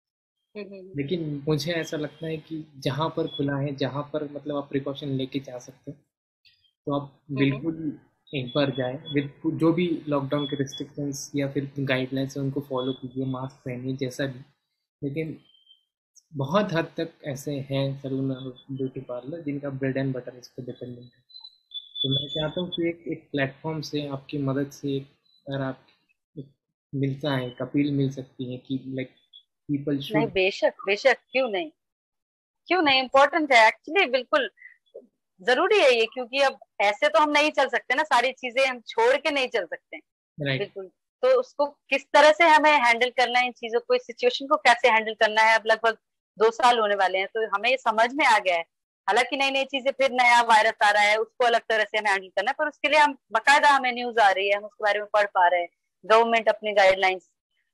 लेकिन मुझे ऐसा लगता है कि जहाँ पर खुला है, जहाँ पर मतलब आप प्रिकॉशन लेके जा सकते हैं, तो आप बिल्कुल एक बार जाए विद जो भी लॉकडाउन के रिस्ट्रिक्शंस या फिर गाइडलाइंस है उनको फॉलो कीजिए, मास्क पहनिए, जैसा भी। लेकिन बहुत हद तक ऐसे हैं सलून और ब्यूटी पार्लर जिनका ब्रेड एंड बटर इस पर डिपेंडेंट है। तो मैं चाहता हूँ कि एक प्लेटफॉर्म से आपकी मदद से अगर आप मिलता है, एक अपील मिल सकती है कि लाइक पीपल नहीं, शुड। बेशक बेशक, क्यों नहीं, क्यों नहीं, इम्पोर्टेंट है एक्चुअली, बिल्कुल जरूरी है ये। क्योंकि अब ऐसे तो हम नहीं चल सकते ना, सारी चीजें हम छोड़ के नहीं चल सकते। राइट। बिल्कुल। तो उसको किस तरह से हमें हैंडल करना है, इन चीजों को, इस सिचुएशन को कैसे हैंडल करना है, अब लगभग 2 साल होने वाले हैं, तो हमें ये समझ में आ गया है। हालांकि नई नई चीजें, फिर नया वायरस आ रहा है, उसको अलग तरह से हमें हैंडल करना है, पर उसके लिए हम बाकायदा, हमें न्यूज आ रही है, हम उसके बारे में पढ़ पा रहे हैं, गवर्नमेंट अपनी गाइडलाइंस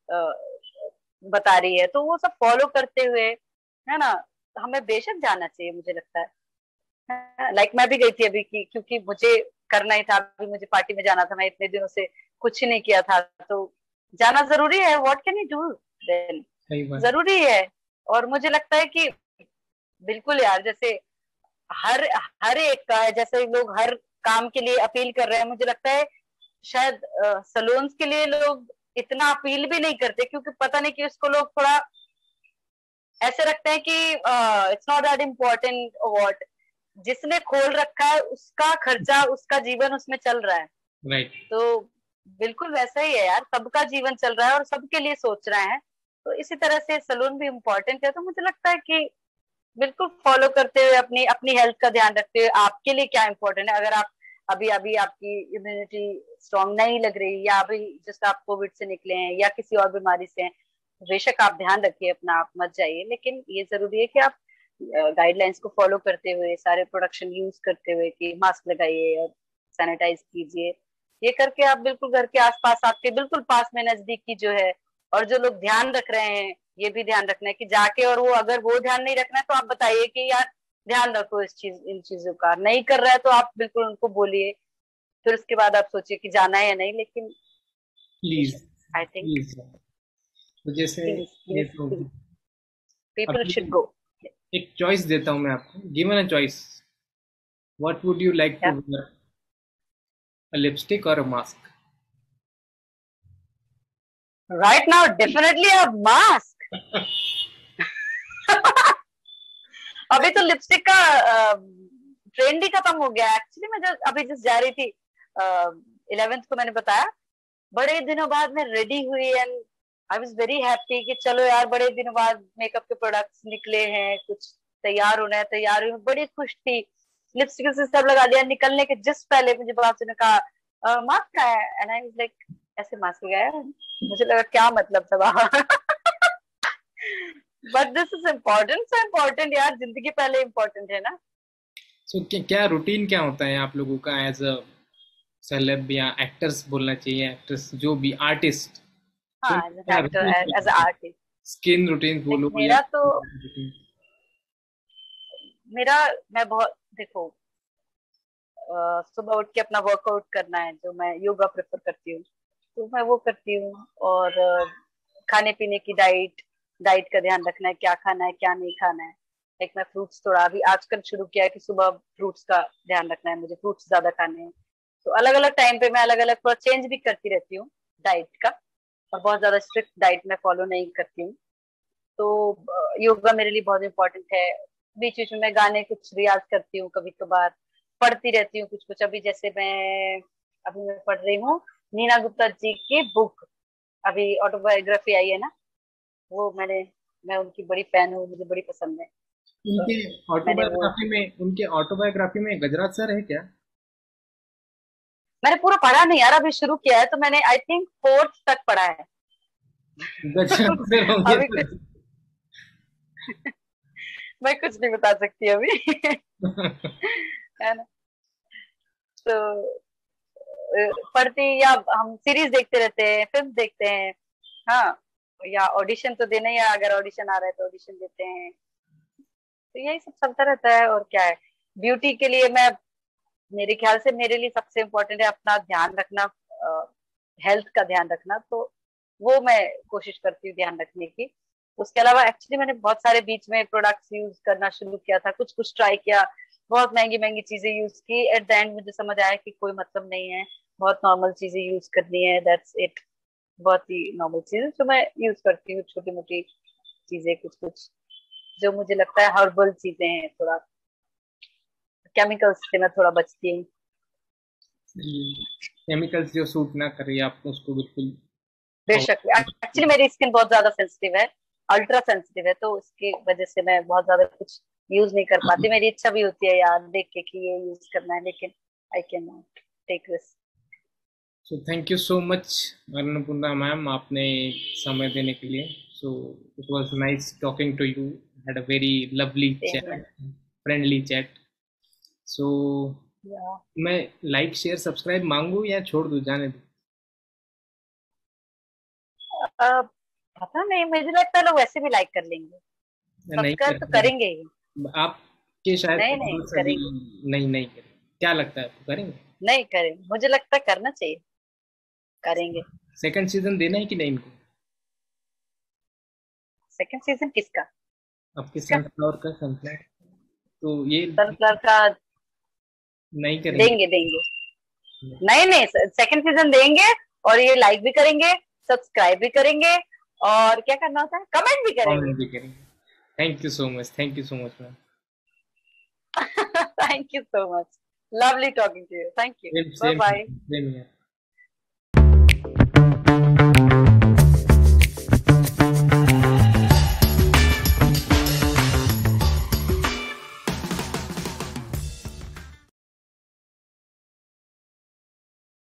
बता रही है, तो वो सब फॉलो करते हुए, है ना, हमें बेशक जाना चाहिए, मुझे लगता है। लाइक मैं भी गई थी अभी की, क्योंकि मुझे करना ही था, अभी मुझे पार्टी में जाना था, मैं इतने दिनों से कुछ ही नहीं किया था, तो जाना जरूरी है। What can you do then, सही बात। जरूरी है। और मुझे लगता है कि बिल्कुल यार, जैसे हर हर एक का है, जैसे लोग हर काम के लिए अपील कर रहे हैं, मुझे लगता है शायद सलून्स के लिए लोग इतना अपील भी नहीं करते, क्योंकि पता नहीं कि उसको लोग थोड़ा ऐसे रखते हैं कि it's not that important, what, जिसने खोल रखा है उसका खर्चा, उसका जीवन उसमें चल रहा है। राइट। तो बिल्कुल वैसा ही है यार, सबका जीवन चल रहा है और सबके लिए सोच रहे हैं, तो इसी तरह से सलून भी इम्पोर्टेंट है। तो मुझे लगता है कि बिल्कुल फॉलो करते हुए, अपनी अपनी हेल्थ का ध्यान रखते हुए, आपके लिए क्या इम्पोर्टेंट है। अगर आप अभी अभी आपकी इम्यूनिटी स्ट्रांग नहीं लग रही, या अभी जैसे आप कोविड से निकले हैं या किसी और बीमारी से हैं, बेशक आप ध्यान रखिए अपना, आप मत जाइए। लेकिन ये जरूरी है कि आप गाइडलाइंस को फॉलो करते हुए, सारे प्रोडक्शन यूज करते हुए कि मास्क लगाइए और सैनिटाइज कीजिए, ये करके आप बिल्कुल घर के आसपास, आपके बिल्कुल पास में नजदीकी जो है, और जो लोग ध्यान रख रहे हैं, ये भी ध्यान रखना है कि जाके, और वो अगर वो ध्यान नहीं रखना है तो आप बताइए कि यार ध्यान रखो इन चीजों का। नहीं कर रहा है तो आप बिल्कुल उनको बोलिए, फिर उसके बाद आप सोचिए कि जाना है या नहीं। लेकिन प्लीज आई थिंक प्लीज, तो जैसे ये तो पीपल अभी शुड गो। एक चॉइस देता हूँ मैं आपको, given a choice, what would you like to wear, a lipstick और a mask? Right now definitely a mask. अभी तो लिपस्टिक का ट्रेंड ही खत्म हो गया। एक्चुअली मैं जब अभी जिस जा रही थी 11th को, मैंने बताया, बड़े दिनों बाद मैं रेडी हुई and I was very happy कि चलो यार बड़े दिनों बाद मेकअप के प्रोडक्ट्स निकले हैं, कुछ तैयार होना है, तैयार हुई, बड़ी खुश थी। लिपस्टिक से सब लगा दिया, निकलने के जस्ट पहले मुझे बाप ने कहा मास्क का है, एंड आई वाज लाइक ऐसे मास्क लगाया, मुझे लगा क्या मतलब था वहां। But this is important, so important यार, जिंदगी पहले इम्पोर्टेंट है ना। सो क्या रूटीन क्या होता है आप लोगों का एज अ सेलेब या एक्टर्स बोलना चाहिए, एक्टर्स जो भी आर्टिस्ट, तो हाँ, एज एन क्या actor, routine as artist. Skin routine बोलो या मेरा तो मेरा मैं बहुत, देखो, सुबह उठ के अपना वर्कआउट करना है, जो मैं योगा प्रेफर करती हूँ, तो मैं वो करती हूँ। और खाने पीने की डाइट, डाइट का ध्यान रखना है, क्या खाना है क्या नहीं खाना है। लाइक मैं फ्रूट्स थोड़ा अभी आजकल शुरू किया है कि सुबह फ्रूट्स का ध्यान रखना है, मुझे फ्रूट्स ज्यादा खाने हैं। तो अलग अलग टाइम पे मैं अलग अलग थोड़ा चेंज भी करती रहती हूँ डाइट का, और बहुत ज्यादा स्ट्रिक्ट डाइट मैं फॉलो नहीं करती हूँ। तो योगा मेरे लिए बहुत इंपॉर्टेंट है। बीच बीच में मैं गाने कुछ रियाज करती हूँ, कभी कभार पढ़ती रहती हूँ कुछ कुछ। अभी मैं पढ़ रही हूँ नीना गुप्ता जी की बुक, अभी ऑटोबायोग्राफी आई है ना, वो मैं उनकी बड़ी फैन हूँ, मुझे बड़ी पसंद है। तो उनके मैंने वो ऑटोबायोग्राफी में गजराज सर है क्या? मैंने पूरा पढ़ा नहीं यार, अभी शुरू किया है, तो मैंने आई थिंक फोर्थ तक पढ़ा है। गजराज सर होंगे अभी कुछ मैं कुछ नहीं बता सकती अभी। है ना। तो पढ़ती, या हम सीरीज देखते रहते हैं, फिल्म देखते हैं। हाँ, या ऑडिशन तो देना ही है, अगर ऑडिशन आ रहा है तो ऑडिशन देते हैं। तो यही सब चलता रहता है, और क्या है। ब्यूटी के लिए मैं, मेरे ख्याल से मेरे लिए सबसे इम्पोर्टेंट है अपना ध्यान रखना, हेल्थ का ध्यान रखना। तो वो मैं कोशिश करती हूँ ध्यान रखने की। उसके अलावा एक्चुअली मैंने बहुत सारे बीच में प्रोडक्ट्स यूज करना शुरू किया था, कुछ कुछ ट्राई किया, बहुत महंगी महंगी चीजें यूज की। एट द एंड मुझे समझ आया कि कोई मतलब नहीं है, बहुत नॉर्मल चीजें यूज करनी है, दैट्स इट। बहुत ही नॉर्मल चीजें जो मैं यूज करती हूँ, छोटी मोटी चीजें, कुछ कुछ जो मुझे लगता है हर्बल चीजें हैं, थोड़ा केमिकल्स से मैं थोड़ा बचती हूँ। केमिकल्स जो सूट ना करे आपको उसको बिल्कुल बेशक, एक्चुअली avoid- मेरी स्किन बहुत ज्यादा सेंसिटिव है, अल्ट्रा सेंसिटिव है, तो उसकी वजह से मैं बहुत ज्यादा कुछ यूज नहीं कर पाती। मेरी इच्छा भी होती है यार देख के कि ये यूज करना है, लेकिन I can not take this. So thank you so much Annapurna ma'am, आपने समय देने के लिए। So it was nice talking to you, had a very lovely chat, friendly chat. So मैं लाइक शेयर सब्सक्राइब मांगू या छोड़ दूं, जाने दूं? पता नहीं, मुझे लगता है लोग वैसे भी लाइक कर लेंगे, नहीं सब्सक्राइब तो करेंगे, करेंगे ही। आपके शायद नहीं नहीं फॉलोअर्स अभी करेंगे, नहीं करें, क्या लगता है आपको करेंगे? नहीं करेंगे, मुझे लगता है करना चाहिए, करेंगे। सेकंड सीजन देना है कि नहीं इनको? सेकंड सीजन किसका? आपके इसका सनफ्लावर का, सनफ्लावर तो ये सनफ्लावर का नहीं करेंगे? देंगे देंगे। नहीं नहीं, सेकंड सीजन देंगे, और ये लाइक भी करेंगे, सब्सक्राइब भी करेंगे, और क्या करना होता है, कमेंट भी करेंगे। कमेंट भी करेंगे। Thank you so much ma'am. Thank you so much. Lovely talking to you. Thank you. Same Bye same bye. Same